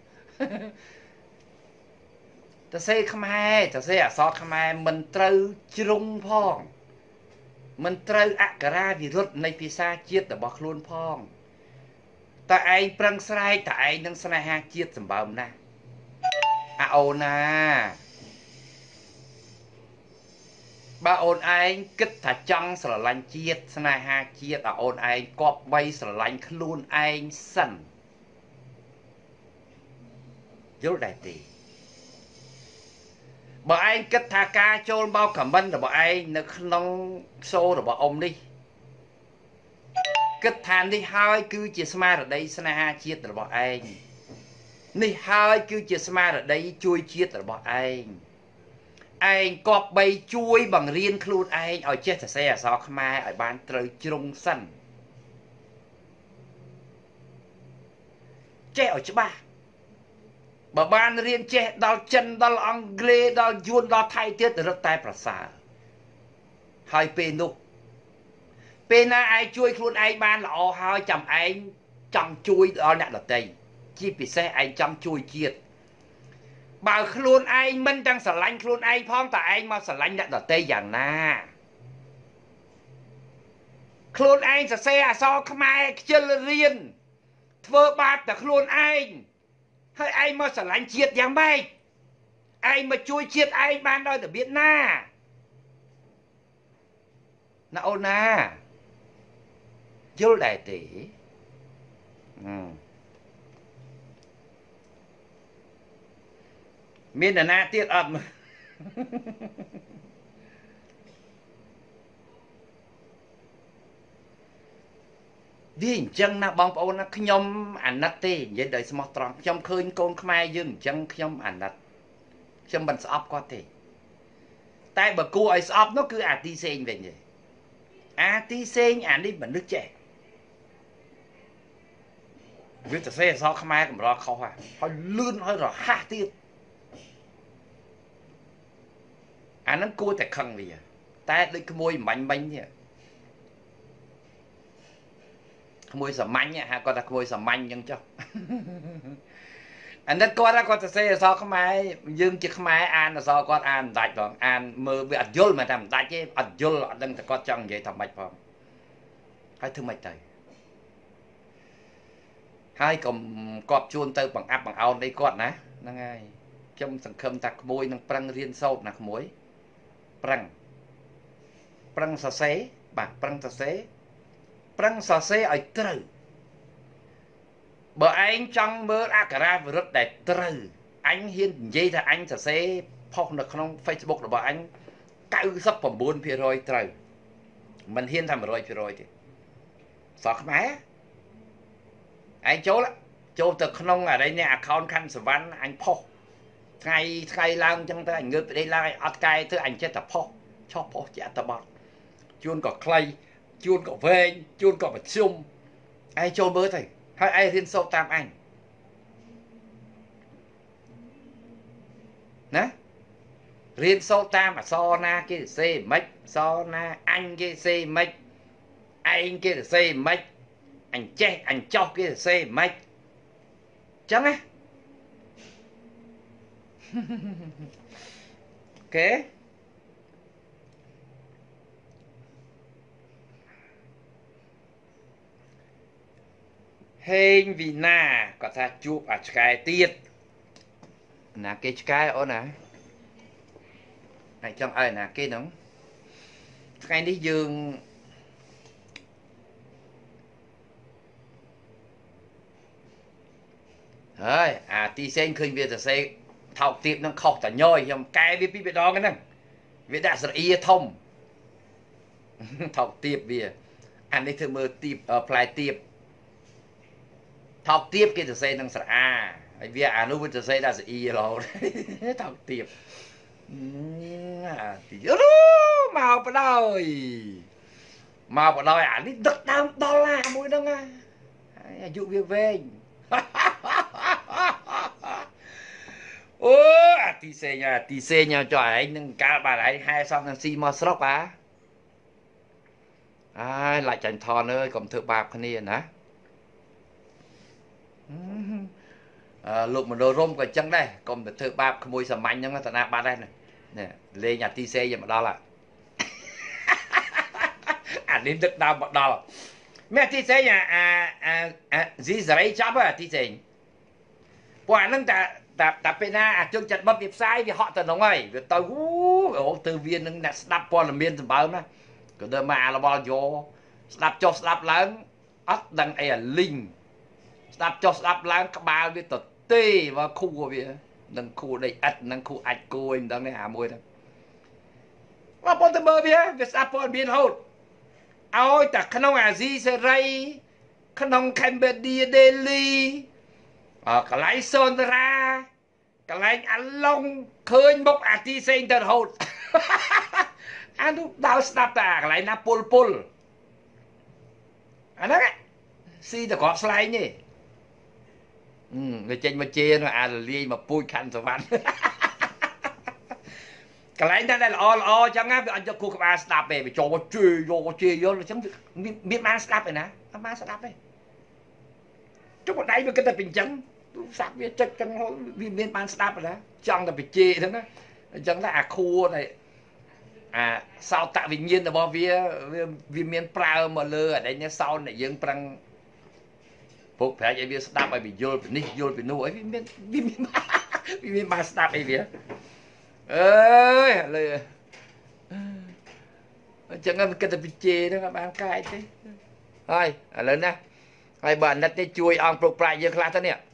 សរសេរខ្មែរសរសេរអក្សរខ្មែរមិនត្រូវជ្រុងផងមិនត្រូវអក្ខរាវិរុទ្ធនៃភាសាជាតិរបស់ខ្លួនផងតែឯងប្រឹងស្រែកតែឯងនឹងស្នេហាជាតិសម្បើមណាស់អូនណាបើអូនឯងគិតថាចង់ស្រឡាញ់ជាតិស្នេហាជាតិអូនឯងគប្បីស្រឡាញ់ខ្លួនឯងសិនយល់ដែរទេបើឯងគិតថាការចូលមកខមមិនរបស់ឯងនៅក្នុងសូររបស់អ៊ំនេះគិតថានេះហើយគឺជាស្មារតីស្នេហាជាតិរបស់ឯងនេះហើយគឺជាស្មារតីជួយជាតិរបស់ឯងគប្បីជួយបង្រៀនខ្លួនឯងឲ្យចេះសរសេរអក្សរខ្មែរឲ្យបានត្រូវជ្រុងសិនចេះឲ្យច្បាស់បើបានរៀនចេះដល់ចិនដល់អង់គ្លេសដល់យួនដល់ថៃទៀតរឹតតែប្រសើរហើយពេលនោះពេលណាឯងជួយខ្លួនឯងបានល្អហើយចាំឯងចង់ជួយដល់អ្នកដទៃជាពិសេសឯងចង់ជួយជាតិបើខ្លួនឯងមិនទាំងស្រឡាញ់ខ្លួនឯងផងតើឯងមកស្រឡាញ់អ្នកដទៃយ៉ាងណាខ្លួនឯងសរសេរអក្សរខ្មែរខ្ជិលរៀនធ្វើបាបតែខ្លួនឯងហើយឯងមកស្រឡាញ់ជាតិយ៉ាងម៉េចឯងមកជួយជាតិឯងបានដោយរបៀបណាអូនណាយល់ដែរទេមាននរណាទៀតអត់វាអញ្ចឹងណាបងប្អូនណាខ្ញុំអាណិតទេនិយាយដោយស្មោះត្រង់ខ្ញុំឃើញកូនខ្មែរយើងអញ្ចឹងខ្ញុំអាណិតខ្ញុំមិនស្អប់គាត់ទេតែបើគួរឲ្យស្អប់នោះគឺអាទីសេងវិញទេអាទីសេងអានេះមនុស្សចេះវាទៅសេអក្សរខ្មែរកម្រខុសហើយលឿនហើយរហ័សទៀតអាហ្នឹងគួរតែខឹងវាតែដូចក្មួយមាញ់នេះក្មួយសាមញ្ញហៅគាត់ថាក្មួយសាមញ្ញអញ្ចឹងចុះអានេះគាត់ទៅសេអក្សរខ្មែរយើងជាខ្មែរអានអក្សរគាត់អានមិនដាច់ផងអានមើលវាអត់យល់មិនថាមិនដាច់ទេអត់យល់អត់ដឹងតែគាត់ចង់និយាយថាម៉េចផងហើយធ្វើម៉េចទៅហើយកុំគប់ជួនទៅបង្អាប់បង្អោនអីគាត់ណាហ្នឹងហើយខ្ញុំសង្ឃឹមថាក្មួយនឹងប្រឹងរៀនសូត្រណាក្មួយប្រឹងសរសេរបាទប្រឹងសរសេរឲ្យត្រូវបើឯងចង់មើលអក្ខរាវិរុទ្ធដែលត្រូវអញហ៊ាននិយាយថាអញសរសេរផុសនៅក្នុង Facebook របស់អញ 99% ត្រូវមិនហ៊ានថា 100% ទេសោះខ្មែរឯងចូលទៅក្នុងអីនេះ account ខាន់សវណ្ណអញផុសថ្ងៃឡើងអញ្ចឹងទៅអញងើបពីឡើងអត់កែទៅអញចេះតែផុសឆុសផុសជាអត្ថបទជួនក៏ខ្លីជួនក៏វែងជួនក៏ប្រជុំឯងចូលមើលទៅហើយឯងរៀនសូត្រតាមអញណារៀនសូត្រតាមអក្សរណាគេសរសេរមិនអក្សរណាអញគេសរសេរមិនឯងគេសរសេរមិនអញចេះអញចោះគេសរសេរមិនចឹងណាអូខេហេងវីណាគាត់ថាជួបអាឆ្កែទៀតណាគេឆ្កែអូនណាហើយចង់ឲ្យណាគេហ្នឹងថ្ងៃនេះយើងហើយអាទីសេងឃើញវាសរសេរថោកទៀបនឹងខុសតញយខ្ញុំកែវាពីរដងហ្នឹងវាដាក់ស្រអ៊ីធំថោកទៀបវាអានេះធ្វើមើលទៀបផ្លែទៀបថោកទៀបគេសរសេរនឹងស្រអាហើយវាអានោះវាសរសេរដាក់ស្រអ៊ីរហូតថោកទៀបទីមកបដ អានេះដឹកដើមដល់ណាមួយហ្នឹងអាយុវាវែងអូអាទីសេងចុះឯងនឹងកាលបាទឯងហែសំនឹងស៊ីមកស្រុកហើយឡាច់ចាញ់ថនអើយកុំធ្វើបាបគ្នាណាលោកមនោរមក៏អញ្ចឹងដែរកុំទៅធ្វើបាបក្មួយសាមញ្ញហ្នឹងតាណាបាត់ដែរនេះលេងអាទីសេងយកមកដល់អានេះដឹកដើមមកដល់មែនទីសេងអាស៊ីសេរីចាប់អាទីសេងពួកអាហ្នឹងតែពេលណាអាជុំចិត្តបិទវាផ្សាយវាហក់ទៅហ្នឹងហើយវាទៅទៅវានឹងអ្នកស្ដាប់ព័ត៌មានសម្បើមណាក៏ដើមកអារបស់យោស្ដាប់ចុះស្ដាប់ឡើងអត់ដឹងអីអាលីងស្ដាប់ចុះស្ដាប់ឡើងក្បាលវាទៅទេមកខួរវានឹងខួរដីឥដ្ឋនឹងខួរអាចគួយមិនដឹងទេអាមួយហ្នឹងបងប្អូនទៅមើលវាស្ដាប់ព័ត៌មានរហូតឲ្យតែក្នុងអាស៊ីសេរីក្នុង Cambodia Daily កន្លែងសូនតារាកន្លែងអាឡុងឃើញមុខអាទីសេងទៅរហូតអានោះដើរស្ដាប់តែកន្លែងណាពុលអាហ្នឹងស៊ីតែគ្រាប់ស្លែងទេវាចេញមកជេរអាលាយមកពូជខណ្ឌសវណ្ណកន្លែងណាដែលល្អអញ្ចឹងវាអត់យកគូក្បាលស្ដាប់ទេវាចូលមកជេរយល់អញ្ចឹងមានបានស្ដាប់ឯណាអត់បានស្ដាប់ទេចុះបដៃវាគិតតែពីអញ្ចឹងទូរស័ព្ទវាចុចចឹងវាមានបានស្ដាប់ទេចង់តែបជេរហ្នឹងណាអញ្ចឹងតែអាខួរnàyអាសោតវិញ្ញាណរបស់វាមានប្រើមកលើអានេះសោតដែលយើងប្រឹងពុកប្រាច់ឲ្យវាស្ដាប់ឲ្យវាយល់ពីនេះយល់ពីនោះឲ្យវាមានបានស្ដាប់អីវាអើយលើអញ្ចឹងវាគិតតែពីជេរហ្នឹងបានកាយទេហើយឥឡូវណាហើយបើអាណិតនេះជួយអង្គពុកប្រាច់យើងខ្លះទៅនេះ